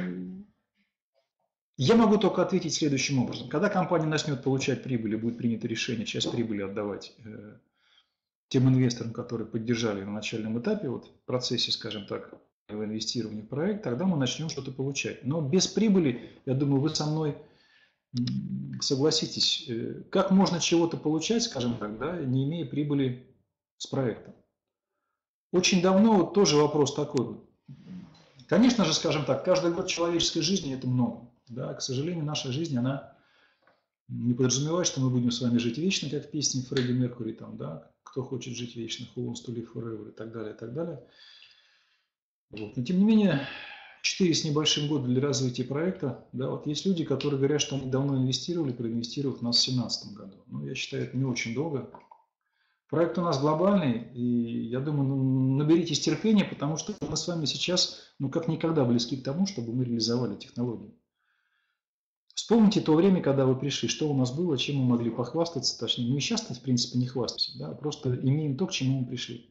я могу только ответить следующим образом. Когда компания начнет получать прибыль и будет принято решение часть прибыли отдавать э, тем инвесторам, которые поддержали на начальном этапе, вот в процессе, скажем так, инвестирования в проект, тогда мы начнем что-то получать. Но без прибыли, я думаю, вы со мной согласитесь, как можно чего-то получать, скажем так, да, не имея прибыли с проектом. Очень давно вот тоже вопрос такой. Конечно же, скажем так, каждый год человеческой жизни это много. Да, к сожалению, наша жизнь, она не подразумевает, что мы будем с вами жить вечно, как в песне Фредди Меркьюри, там, да, кто хочет жить вечно, who wants to live forever, и так далее, и так далее. Вот. Но тем не менее, четыре с небольшим года для развития проекта, да, вот есть люди, которые говорят, что они давно инвестировали, проинвестировав в нас в две тысячи семнадцатом году. Ну, я считаю, это не очень долго. Проект у нас глобальный, и я думаю, ну, наберитесь терпения, потому что мы с вами сейчас, ну, как никогда близки к тому, чтобы мы реализовали технологию. Вспомните то время, когда вы пришли, что у нас было, чем мы могли похвастаться, точнее, мы и сейчас, в принципе, не хвастаемся, да, просто имеем то, к чему мы пришли.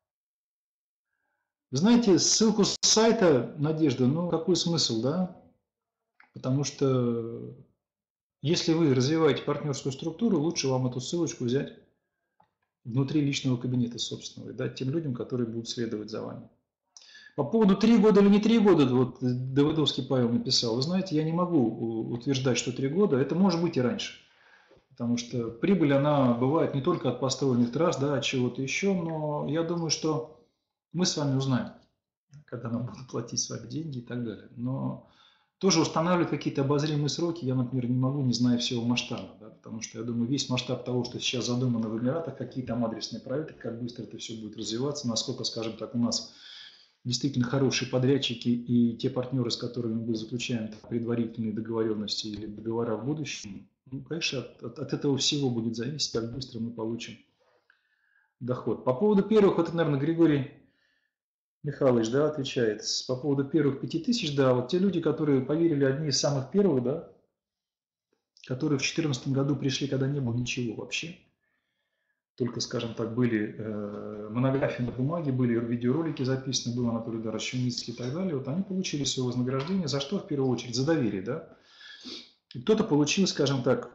Вы знаете, ссылку с сайта, Надежда, ну, какой смысл, да? Потому что если вы развиваете партнерскую структуру, лучше вам эту ссылочку взять внутри личного кабинета собственного и дать тем людям, которые будут следовать за вами. По поводу три года или не три года, вот Давыдовский Павел написал, вы знаете, я не могу утверждать, что три года, это может быть и раньше. Потому что прибыль, она бывает не только от построенных трасс, да, от чего-то еще, но я думаю, что мы с вами узнаем, когда нам будут платить с вами деньги и так далее. Но тоже устанавливать какие-то обозримые сроки я, например, не могу, не зная всего масштаба, да, потому что я думаю, весь масштаб того, что сейчас задумано в Эмиратах, какие там адресные проекты, как быстро это все будет развиваться, насколько, скажем так, у нас действительно хорошие подрядчики и те партнеры, с которыми мы заключаем предварительные договоренности или договора в будущем, ну, конечно, от, от, от этого всего будет зависеть, как быстро мы получим доход. По поводу первых, вот, наверное, Григорий Михайлович, да, отвечает. По поводу первых пяти тысяч, да, вот те люди, которые поверили, одни из самых первых, да, которые в две тысячи четырнадцатом году пришли, когда не было ничего вообще. Только, скажем так, были э, монографии на бумаге, были видеоролики записаны, был Анатолий Дарович Чумицкий и так далее. Вот они получили свое вознаграждение. За что? В первую очередь, за доверие, да. И кто-то получил, скажем так,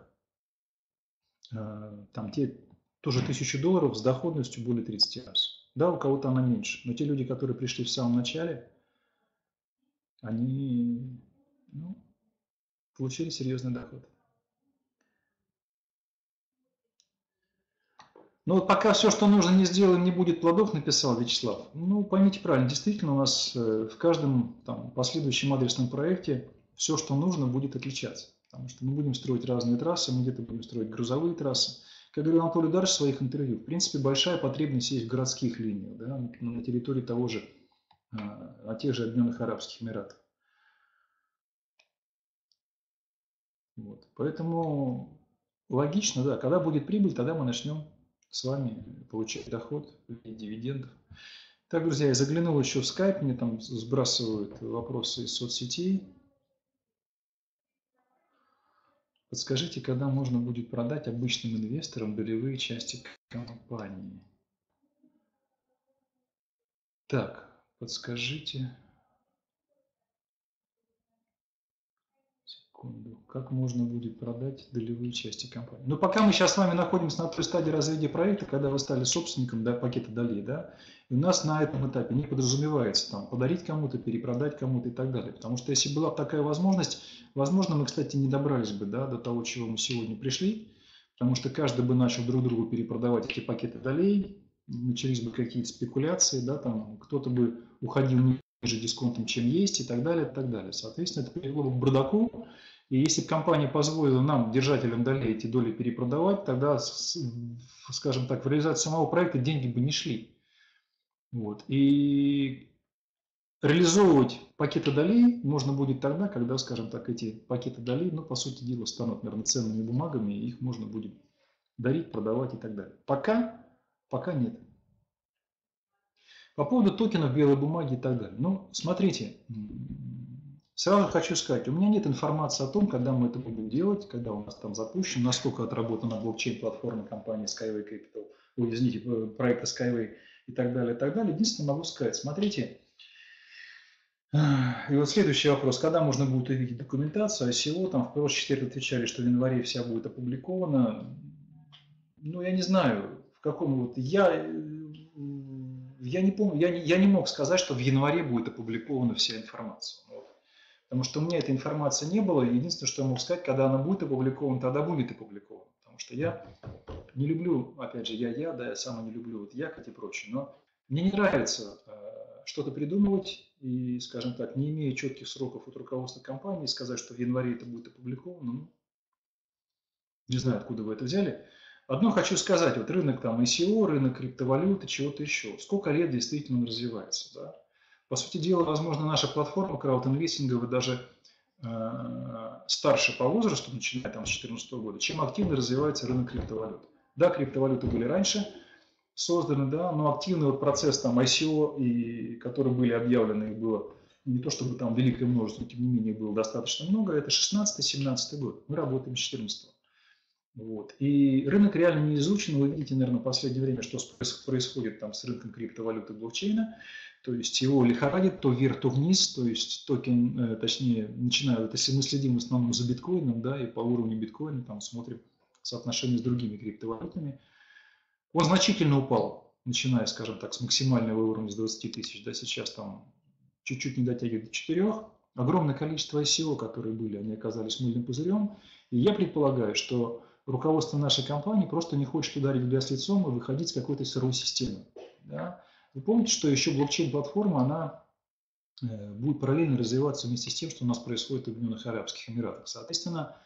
э, там те тоже тысячу долларов с доходностью более тридцати раз. Да, у кого-то она меньше. Но те люди, которые пришли в самом начале, они, ну, получили серьезный доход. Но вот пока все, что нужно, не сделаем, не будет плодов, написал Вячеслав. Ну, поймите правильно, действительно у нас в каждом там, последующем адресном проекте все, что нужно, будет отличаться. Потому что мы будем строить разные трассы, мы где-то будем строить грузовые трассы. Как говорил Анатолий Дарович в своих интервью, в принципе, большая потребность есть в городских линиях, да, на территории того же, на тех же Объединенных Арабских Эмиратах. Вот. Поэтому логично, да, когда будет прибыль, тогда мы начнем с вами получать доход в виде дивидендов. Так, друзья, я заглянул еще в скайп, мне там сбрасывают вопросы из соцсетей. Подскажите, когда можно будет продать обычным инвесторам долевые части компании? Так, подскажите. Секунду. Как можно будет продать долевые части компании? Но пока мы сейчас с вами находимся на той стадии развития проекта, когда вы стали собственником, да, пакета долей, да, и у нас на этом этапе не подразумевается там, подарить кому-то, перепродать кому-то и так далее. Потому что если была бы такая возможность, возможно, мы, кстати, не добрались бы, да, до того, чего мы сегодня пришли, потому что каждый бы начал друг другу перепродавать эти пакеты долей, начались бы какие-то спекуляции, да, там кто-то бы уходил ниже дисконтом, чем есть, и так далее, и так далее. Соответственно, это привело бы к бардаку. И если бы компания позволила нам, держателям долей, эти доли перепродавать, тогда, скажем так, в реализацию самого проекта деньги бы не шли. Вот. И реализовывать пакеты долей можно будет тогда, когда, скажем так, эти пакеты долей, ну, по сути дела, станут, наверное, ценными бумагами, и их можно будет дарить, продавать и так далее. Пока, пока нет. По поводу токенов, белой бумаги и так далее. Ну, смотрите, сразу хочу сказать, у меня нет информации о том, когда мы это будем делать, когда у нас там запущено, насколько отработана блокчейн-платформа компании Skyway Capital, ой, извините, проекта Skyway и так далее, и так далее. Единственное, могу сказать, смотрите, и вот следующий вопрос, когда можно будет увидеть документацию ай си о, там в прошлый четверг отвечали, что в январе вся будет опубликована. Ну, я не знаю, в каком вот, я, я не помню, я не, я не мог сказать, что в январе будет опубликована вся информация. Вот. Потому что у меня этой информации не было, единственное, что я мог сказать, когда она будет опубликована, тогда будет опубликована. Потому что я не люблю, опять же, я, я, да, я сам не люблю вот якоть и прочее, но мне не нравится что-то придумывать и, скажем так, не имея четких сроков от руководства компании, сказать, что в январе это будет опубликовано, ну, не знаю, откуда вы это взяли. Одно хочу сказать, вот рынок там ай си о, рынок криптовалюты, чего-то еще, сколько лет действительно он развивается, да? По сути дела, возможно, наша платформа краудинвестинговая даже э, старше по возрасту, начиная там с две тысячи четырнадцатого года, чем активно развивается рынок криптовалют. Да, криптовалюты были раньше созданы, да, но активный вот процесс там ай си о, и, которые были объявлены, их было не то чтобы там великое множество, но тем не менее было достаточно много, это шестнадцатый-семнадцатый год, мы работаем с четырнадцатого. Вот. И рынок реально не изучен, вы видите, наверное, в последнее время, что происходит там с рынком криптовалюты блокчейна, то есть его лихорадит то вверх, то вниз, то есть токен, э, точнее, начинают, если мы следим в основном за биткоином, да, и по уровню биткоина, там смотрим соотношение с другими криптовалютами, он значительно упал, начиная, скажем так, с максимального уровня с двадцати тысяч, да, сейчас там чуть-чуть не дотягивает до четырёх. Огромное количество ай си о, которые были, они оказались мыльным пузырем. И я предполагаю, что руководство нашей компании просто не хочет ударить в грязь лицом и выходить с какой-то сырой системы. Да? Вы помните, что еще блокчейн-платформа, она э, будет параллельно развиваться вместе с тем, что у нас происходит в Объединенных Арабских Эмиратах. Соответственно,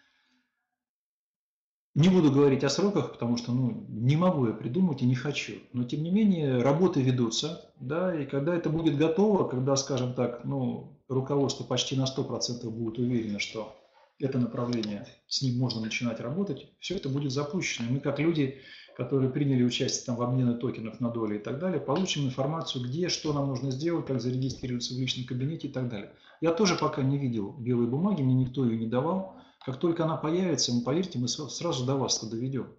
не буду говорить о сроках, потому что ну, не могу я придумать и не хочу. Но тем не менее работы ведутся, да, и когда это будет готово, когда, скажем так, ну, руководство почти на сто процентов будет уверено, что это направление, с ним можно начинать работать, все это будет запущено. И мы как люди, которые приняли участие там, в обмене токенов на доли и так далее, получим информацию, где, что нам нужно сделать, как зарегистрироваться в личном кабинете и так далее. Я тоже пока не видел белой бумаги, мне никто ее не давал. Как только она появится, мы, поверьте, мы сразу до вас-то доведем.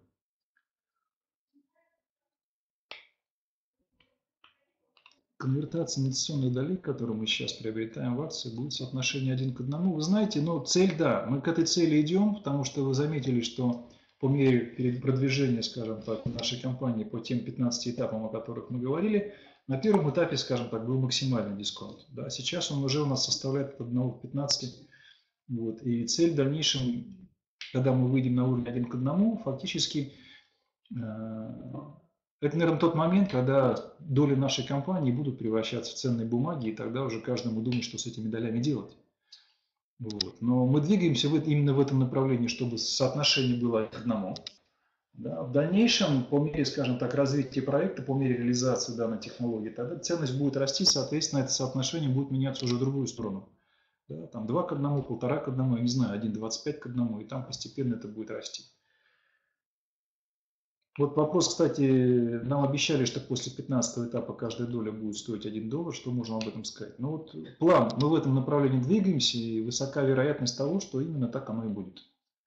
Конвертация инвестиционных долей, которую мы сейчас приобретаем в акции, будет соотношение один к одному. Вы знаете, ну, цель, да, мы к этой цели идем, потому что вы заметили, что по мере продвижения, скажем так, нашей компании по тем пятнадцати этапам, о которых мы говорили, на первом этапе, скажем так, был максимальный дисконт. Да, сейчас он уже у нас составляет от одного к пятнадцати. Вот, и цель в дальнейшем, когда мы выйдем на уровень один к одному, фактически это, наверное, тот момент, когда доли нашей компании будут превращаться в ценные бумаги, и тогда уже каждому думать, что с этими долями делать. Вот. Но мы двигаемся в, именно в этом направлении, чтобы соотношение было к одному. Да. В дальнейшем, по мере, скажем так, развития проекта, по мере реализации данной технологии, тогда ценность будет расти, соответственно, это соотношение будет меняться уже в другую сторону. Да, там два к одному, полтора к одному, я не знаю, один двадцать пять к одному, и там постепенно это будет расти. Вот вопрос, кстати, нам обещали, что после пятнадцатого этапа каждая доля будет стоить один доллар, что можно об этом сказать? Ну вот план, мы в этом направлении двигаемся, и высока вероятность того, что именно так оно и будет.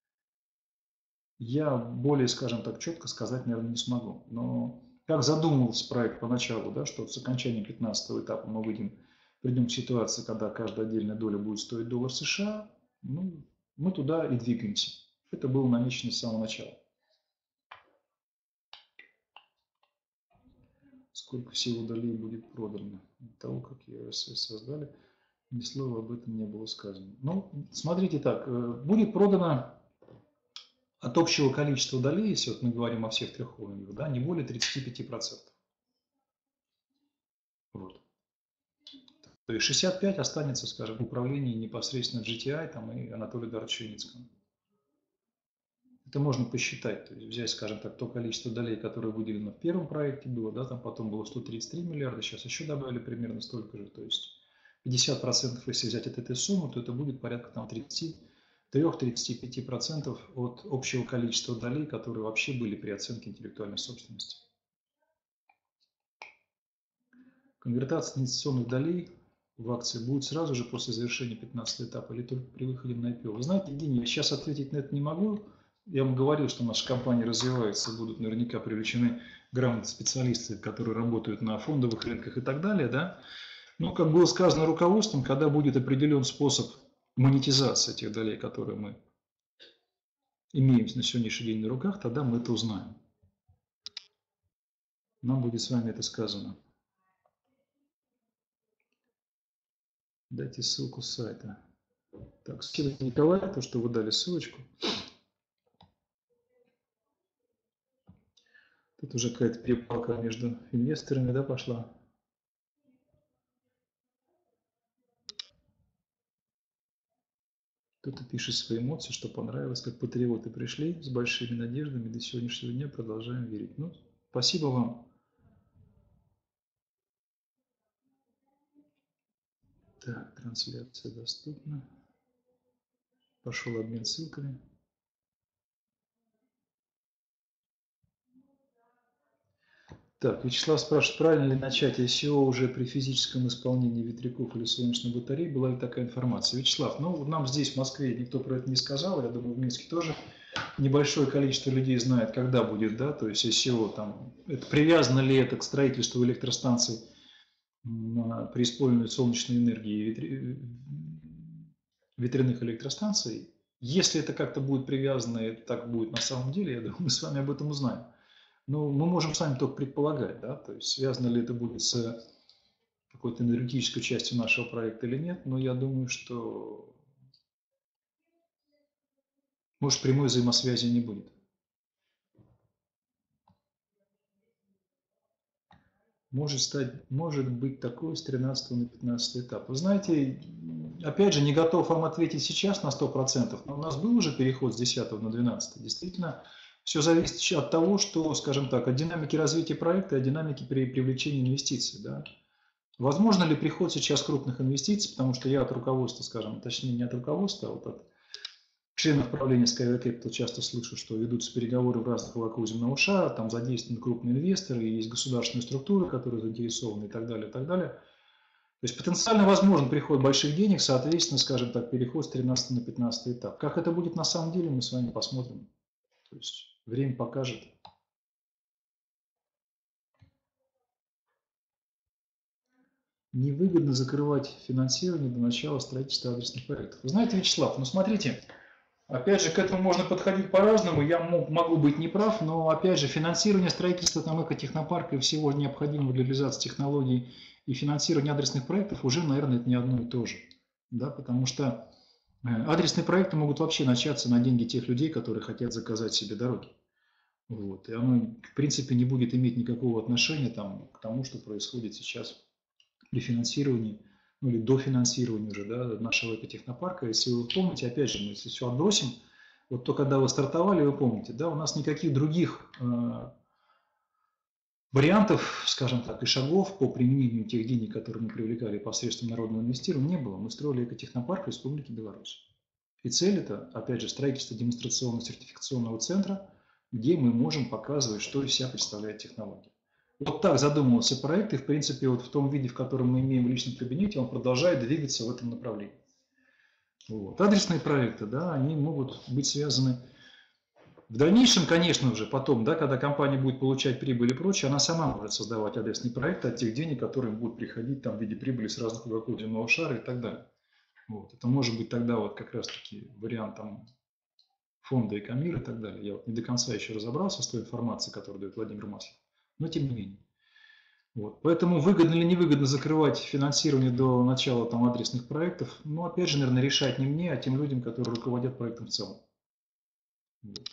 Я более, скажем так, четко сказать, наверное, не смогу. Но как задумывался проект поначалу, да, что с окончанием пятнадцатого этапа мы выйдем, придем к ситуации, когда каждая отдельная доля будет стоить доллар США, ну, мы туда и двигаемся. Это было намечено с самого начала. Сколько всего долей будет продано. От того, как и эр эс эс создали, ни слова об этом не было сказано. Ну, смотрите так, будет продано от общего количества долей, если вот мы говорим о всех трех холдингах, да, не более тридцати пяти процентов. Вот. То есть шестьдесят пять процентов останется, скажем, в управлении непосредственно джи ти ай там, и Анатолию Эдуардовичу Юницкому. Это можно посчитать, то есть взять, скажем так, то количество долей, которое выделено в первом проекте было, да, там потом было сто тридцать три миллиарда, сейчас еще добавили примерно столько же, то есть пятьдесят процентов, если взять от этой суммы, то это будет порядка там тридцати трёх — тридцати пяти процентов от общего количества долей, которые вообще были при оценке интеллектуальной собственности. Конвертация инвестиционных долей в акции будет сразу же после завершения пятнадцатого этапа или только при выходе на ай пи о? Вы знаете, Евгений, я сейчас ответить на это не могу. Я вам говорил, что наша компания развивается, будут наверняка привлечены грамотные специалисты, которые работают на фондовых рынках и так далее. Да? Но, как было сказано руководством, когда будет определен способ монетизации этих долей, которые мы имеем на сегодняшний день на руках, тогда мы это узнаем. Нам будет с вами это сказано. Дайте ссылку с сайта. Так, спасибо, Николай, то, что вы дали ссылочку. Тут уже какая-то перепалка между инвесторами, да, пошла. Кто-то пишет свои эмоции, что понравилось, как патриоты пришли с большими надеждами, до сегодняшнего дня продолжаем верить. Ну, спасибо вам. Так, трансляция доступна. Пошел обмен ссылками. Так, Вячеслав спрашивает, правильно ли начать ай си о уже при физическом исполнении ветряков или солнечной батареи? Была ли такая информация? Вячеслав, ну, нам здесь, в Москве, никто про это не сказал. Я думаю, в Минске тоже небольшое количество людей знает, когда будет, да, то есть ай си о, там, это привязано ли это к строительству электростанций при использовании солнечной энергии и ветряных электростанций. Если это как-то будет привязано, и так будет на самом деле, я думаю, мы с вами об этом узнаем. Но мы можем с вами только предполагать, да, то есть связано ли это будет с какой-то энергетической частью нашего проекта или нет, но я думаю, что, может, прямой взаимосвязи не будет. Может, стать, может быть такое с тринадцатого на пятнадцатый этап. Вы знаете, опять же, не готов вам ответить сейчас на сто процентов, но у нас был уже переход с десятого на двенадцатый. Действительно, все зависит от того, что, скажем так, от динамики развития проекта, от динамики при привлечении инвестиций. Да? Возможно ли приход сейчас крупных инвестиций, потому что я от руководства, скажем, точнее не от руководства, а вот от членов правления Skyway Capital часто слышу, что ведутся переговоры в разных уголках земного шара, там задействованы крупные инвесторы, есть государственные структуры, которые заинтересованы и так далее, и так далее. То есть потенциально возможен приход больших денег, соответственно, скажем так, переход с тринадцатого на пятнадцатый этап. Как это будет на самом деле, мы с вами посмотрим. То есть время покажет. Невыгодно закрывать финансирование до начала строительства адресных проектов. Вы знаете, Вячеслав, ну смотрите, опять же, к этому можно подходить по-разному. Я могу быть неправ, но опять же, финансирование строительства там экотехнопарка и всего необходимого для реализации технологий и финансирование адресных проектов уже, наверное, это не одно и то же. Да, потому что адресные проекты могут вообще начаться на деньги тех людей, которые хотят заказать себе дороги. Вот. И оно, в принципе, не будет иметь никакого отношения там, к тому, что происходит сейчас при финансировании, ну или дофинансировании уже, да, нашего экотехнопарка. Если вы помните, опять же, мы если все отбросим, вот то, когда вы стартовали, вы помните, да, у нас никаких других э, вариантов, скажем так, и шагов по применению тех денег, которые мы привлекали посредством народного инвестирования, не было. Мы строили экотехнопарк в Республике Беларусь. И цель это, опять же, строительство демонстрационно-сертификационного центра, где мы можем показывать, что из себя представляет технология. Вот так задумывался проект, и в принципе вот в том виде, в котором мы имеем в личном кабинете, он продолжает двигаться в этом направлении. Вот. Адресные проекты, да, они могут быть связаны в дальнейшем, конечно же, потом, да, когда компания будет получать прибыль и прочее, она сама может создавать адресные проекты от тех денег, которые будут приходить там, в виде прибыли с разных уголков земного шара и так далее. Вот. Это может быть тогда вот как раз-таки вариант там, фонда Экомир и так далее. Я вот не до конца еще разобрался с той информацией, которую дает Владимир Маслов. Но тем не менее. Вот. Поэтому выгодно или невыгодно закрывать финансирование до начала там, адресных проектов, ну, опять же, наверное, решать не мне, а тем людям, которые руководят проектом в целом. Вот.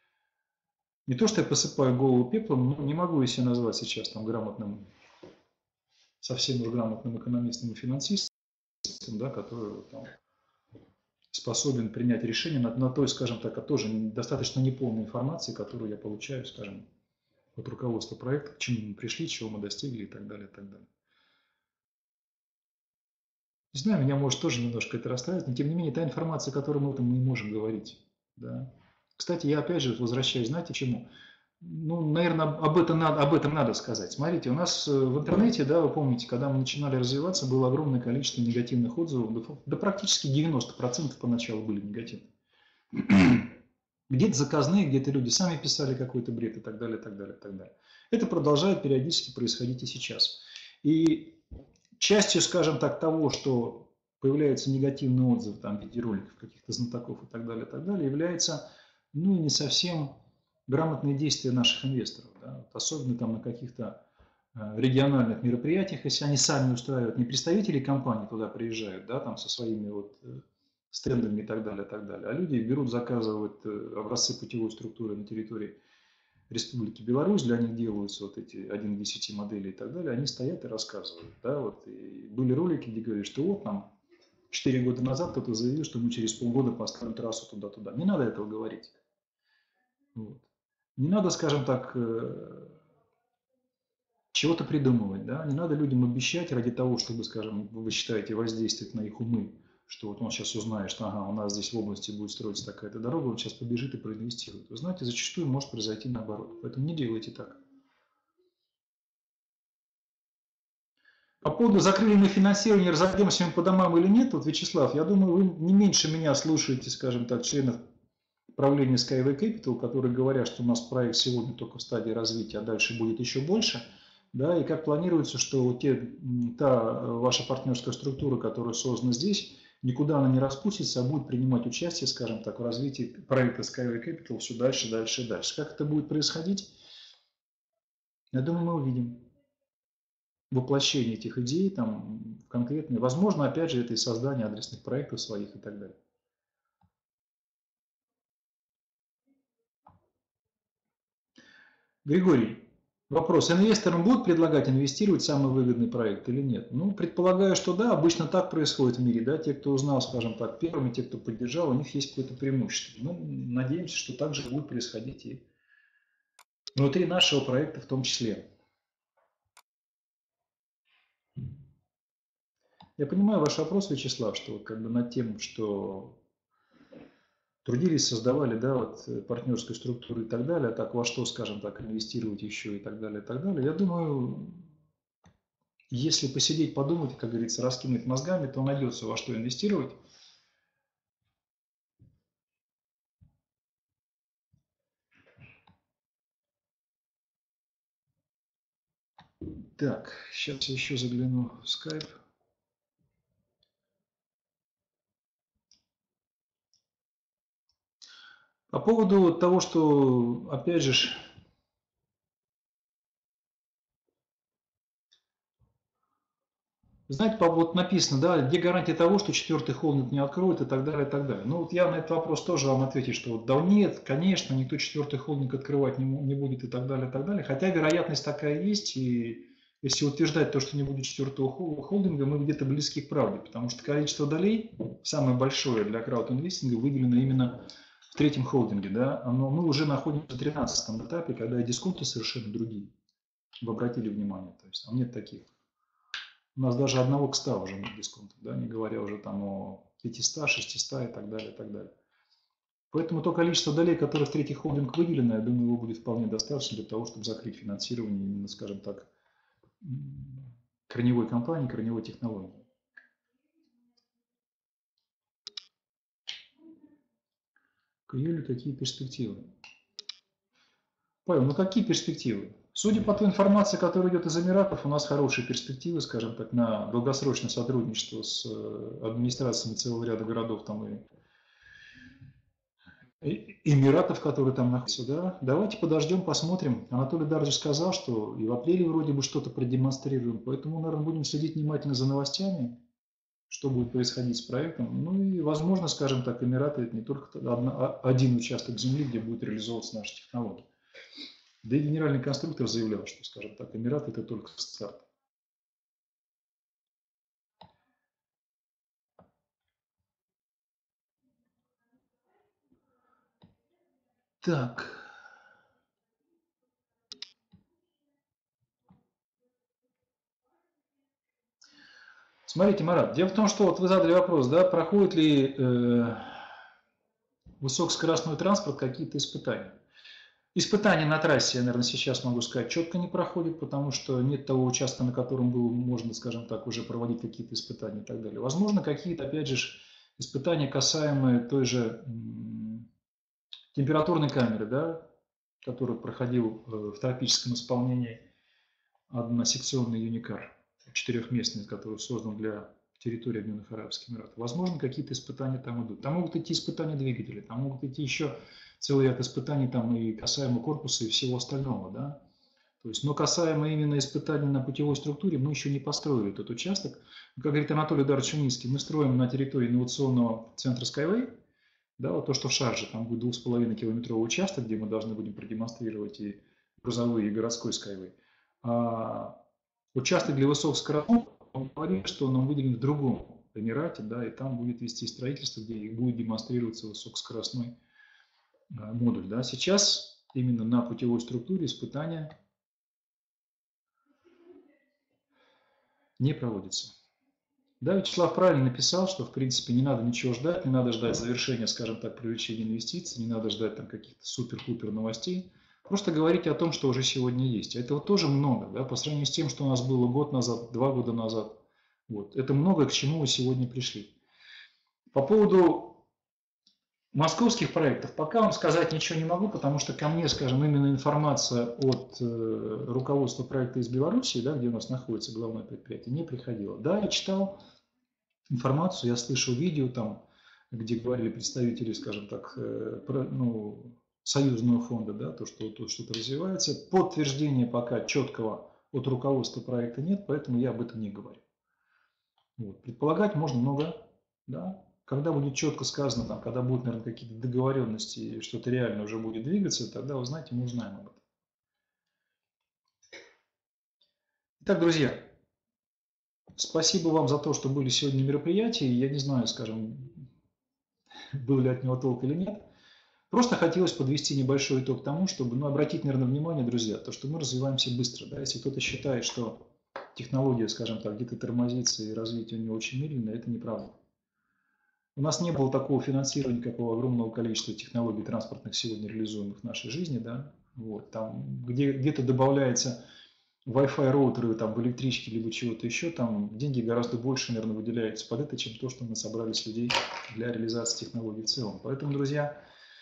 Не то, что я посыпаю голову пеплом, но не могу я себя назвать сейчас там грамотным, совсем уж грамотным экономистом и финансистом, да, который там, способен принять решение на, на той, скажем так, тоже достаточно неполной информации, которую я получаю, скажем, от руководства проекта, к чему мы пришли, чего мы достигли и так далее, и так далее. Не знаю, меня может тоже немножко это расстраивает, но тем не менее, та информация, которую мы там не можем говорить. Да. Кстати, я опять же возвращаюсь, знаете, к чему? Ну, наверное, об этом, надо, об этом надо сказать. Смотрите, у нас в интернете, да, вы помните, когда мы начинали развиваться, было огромное количество негативных отзывов, да, да практически девяносто процентов поначалу были негативные. Где-то заказные, где-то люди сами писали какой-то бред и так далее, и так далее, и так далее. Это продолжает периодически происходить и сейчас. И частью, скажем так, того, что появляются негативные отзывы там, в виде роликов каких-то знатоков и так далее, и так далее, является, ну, не совсем грамотные действия наших инвесторов. Да? Вот особенно там на каких-то э, региональных мероприятиях, если они сами устраивают, не представители компании туда приезжают, да, там со своими вот э, стендами и так далее, и так далее, а люди берут, заказывают э, образцы путевой структуры на территории Республики Беларусь, для них делаются вот эти один к десяти модели и так далее, они стоят и рассказывают. Да, вот, и были ролики, где говорят, что вот нам четыре года назад кто-то заявил, что мы через полгода построим трассу туда-туда. Не надо этого говорить. Вот. Не надо, скажем так, э, чего-то придумывать. Да? Не надо людям обещать ради того, чтобы, скажем, вы считаете, воздействовать на их умы, что вот он сейчас узнает, что ага, у нас здесь в области будет строиться такая-то дорога, он сейчас побежит и проинвестирует. Вы знаете, зачастую может произойти наоборот. Поэтому не делайте так. По поводу закрыли мы финансирование, разойдемся мы по домам или нет, вот, Вячеслав, я думаю, вы не меньше меня слушаете, скажем так, членов правления Skyway Capital, которые говорят, что у нас проект сегодня только в стадии развития, а дальше будет еще больше. Да, и как планируется, что те, та ваша партнерская структура, которая создана здесь, никуда она не распустится, а будет принимать участие, скажем так, в развитии проекта Skyway Capital все дальше, дальше и дальше. Как это будет происходить? Я думаю, мы увидим воплощение этих идей там конкретные. Возможно, опять же, это и создание адресных проектов своих и так далее. Григорий, вопрос. Инвесторам будут предлагать инвестировать в самый выгодный проект или нет? Ну, предполагаю, что да, обычно так происходит в мире. Да? Те, кто узнал, скажем так, первыми, те, кто поддержал, у них есть какое-то преимущество. Мы надеемся, что так же будет происходить и внутри нашего проекта в том числе. Я понимаю ваш вопрос, Вячеслав, что как бы над тем, что трудились, создавали, да, вот партнерскую структуру и так далее, а так во что, скажем так, инвестировать еще и так далее, и так далее. Я думаю, если посидеть, подумать, как говорится, раскинуть мозгами, то найдется во что инвестировать. Так, сейчас я еще загляну в Skype. По поводу того, что, опять же, знаете, вот написано, да, где гарантия того, что четвертый холдинг не откроет и так далее, и так далее. Ну вот я на этот вопрос тоже вам ответил, что вот, да нет, конечно, никто четвертый холдинг открывать не, не будет и так далее, и так далее. Хотя вероятность такая есть, и если утверждать то, что не будет четвертого холдинга, мы где-то близки к правде, потому что количество долей, самое большое для краудинвестинга, выделено именно в третьем холдинге, да, но мы уже находимся в тринадцатом этапе, когда дисконты совершенно другие. Вы обратили внимание, то есть там нет таких. У нас даже одного к ста уже нет дисконтов, да, не говоря уже там о пятистах, шестистах и так далее, и так далее. Поэтому то количество долей, которое в третий холдинг выделено, я думаю, его будет вполне достаточно для того, чтобы закрыть финансирование именно, скажем так, корневой компании, корневой технологии. К июлю какие перспективы? Павел, ну какие перспективы? Судя по той информации, которая идет из Эмиратов, у нас хорошие перспективы, скажем так, на долгосрочное сотрудничество с администрациями целого ряда городов там и Эмиратов, которые там находятся. Да? Давайте подождем, посмотрим. Анатолий Дарович сказал, что и в апреле вроде бы что-то продемонстрируем, поэтому, наверное, будем следить внимательно за новостями, что будет происходить с проектом. Ну и, возможно, скажем так, Эмираты – это не только один участок земли, где будет реализовываться наша технология. Да и генеральный конструктор заявлял, что, скажем так, Эмираты – это только старт. Так. Смотрите, Марат, дело в том, что вот вы задали вопрос, да, проходит ли э, высокоскоростной транспорт какие-то испытания. Испытания на трассе, я, наверное, сейчас могу сказать, четко не проходят, потому что нет того участка, на котором было можно, скажем так, уже проводить какие-то испытания и так далее. Возможно, какие-то, опять же, испытания, касаемые той же м, температурной камеры, да, который проходил э, в тропическом исполнении односекционный Юникар, четырехместный, который создан для территории Объединенных Арабских Эмиратов. Возможно, какие-то испытания там идут. Там могут идти испытания двигателей, там могут идти еще целый ряд испытаний там и касаемо корпуса и всего остального, да. То есть, но касаемо именно испытаний на путевой структуре, мы еще не построили этот участок. Как говорит Анатолий Эдуардович Шуминский, мы строим на территории инновационного центра Skyway, да, вот то, что в Шарже, там будет двух с половиной километровый участок, где мы должны будем продемонстрировать и грузовой, и городской Skyway. А участок для высокоскоростного, он говорит, что он нам выделен в другом Эмирате, да, и там будет вести строительство, где будет демонстрироваться высокоскоростной модуль. Да. Сейчас именно на путевой структуре испытания не проводятся. Да, Вячеслав правильно написал, что в принципе не надо ничего ждать, не надо ждать завершения, скажем так, привлечения инвестиций, не надо ждать там каких-то супер-пупер новостей. Просто говорите о том, что уже сегодня есть. А этого тоже много, да, по сравнению с тем, что у нас было год назад, два года назад. Вот. Это много, к чему вы сегодня пришли. По поводу московских проектов пока вам сказать ничего не могу, потому что ко мне, скажем, именно информация от э, руководства проекта из Беларуси, да, где у нас находится главное предприятие, не приходила. Да, я читал информацию, я слышал видео там, где говорили представители, скажем так, э, про, ну, союзного фонда, да, то, что тут что-то развивается. Подтверждения пока четкого от руководства проекта нет, поэтому я об этом не говорю. Вот. Предполагать можно много, да. Когда будет четко сказано, там, когда будут, наверное, какие-то договоренности, и что-то реально уже будет двигаться, тогда, вы знаете, мы узнаем об этом. Итак, друзья, спасибо вам за то, что были сегодня на мероприятии. Я не знаю, скажем, был ли от него толк или нет. Просто хотелось подвести небольшой итог тому, чтобы, ну, обратить, наверное, внимание, друзья, то, что мы развиваемся быстро. Да? Если кто-то считает, что технология, скажем так, где-то тормозится и развитие у нее очень медленно, это неправда. У нас не было такого финансирования, какого огромного количества технологий транспортных сегодня реализуемых в нашей жизни. Да? Вот, там, где, где-то добавляется Wi-Fi роутеры там, в электричке либо чего-то еще, там деньги гораздо больше, наверное, выделяются под это, чем то, что мы собрали с людей для реализации технологий в целом. Поэтому, друзья,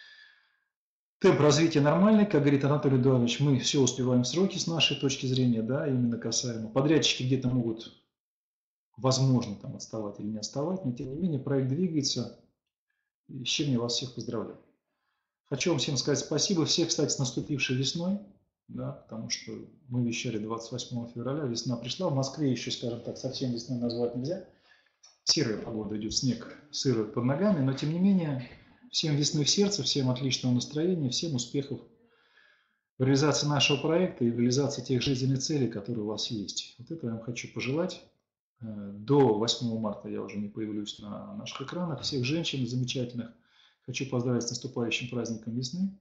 темп развития нормальный, как говорит Анатолий Эдуардович, мы все успеваем в сроки с нашей точки зрения, да, именно касаемо. Подрядчики где-то могут, возможно, там отставать или не отставать, но тем не менее проект двигается, и с чем я вас всех поздравляю. Хочу вам всем сказать спасибо, всех, кстати, с наступившей весной, да, потому что мы вещали двадцать восьмого февраля, весна пришла, в Москве еще, скажем так, совсем весной назвать нельзя, серая погода, идет снег, сыро под ногами, но тем не менее, всем весны в сердце, всем отличного настроения, всем успехов в реализации нашего проекта и в реализации тех жизненных целей, которые у вас есть. Вот это я вам хочу пожелать. До восьмого марта я уже не появлюсь на наших экранах. Всех женщин замечательных хочу поздравить с наступающим праздником весны.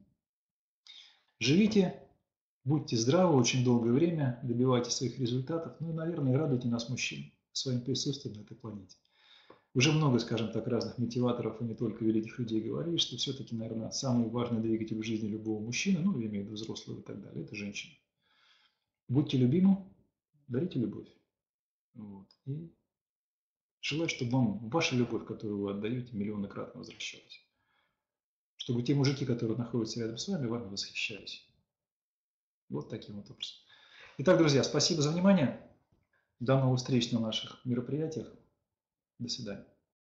Живите, будьте здравы очень долгое время, добивайтесь своих результатов. Ну и, наверное, радуйте нас, мужчин, своим присутствием на этой планете. Уже много, скажем так, разных мотиваторов и не только великих людей говорили, что все-таки, наверное, самый важный двигатель в жизни любого мужчины, ну, я имею в виду взрослого и так далее, это женщина. Будьте любимы, дарите любовь. Вот. И желаю, чтобы вам ваша любовь, которую вы отдаете, миллионократно возвращалась. Чтобы те мужики, которые находятся рядом с вами, вами восхищались. Вот таким вот образом. Итак, друзья, спасибо за внимание. До новых встреч на наших мероприятиях. До свидания.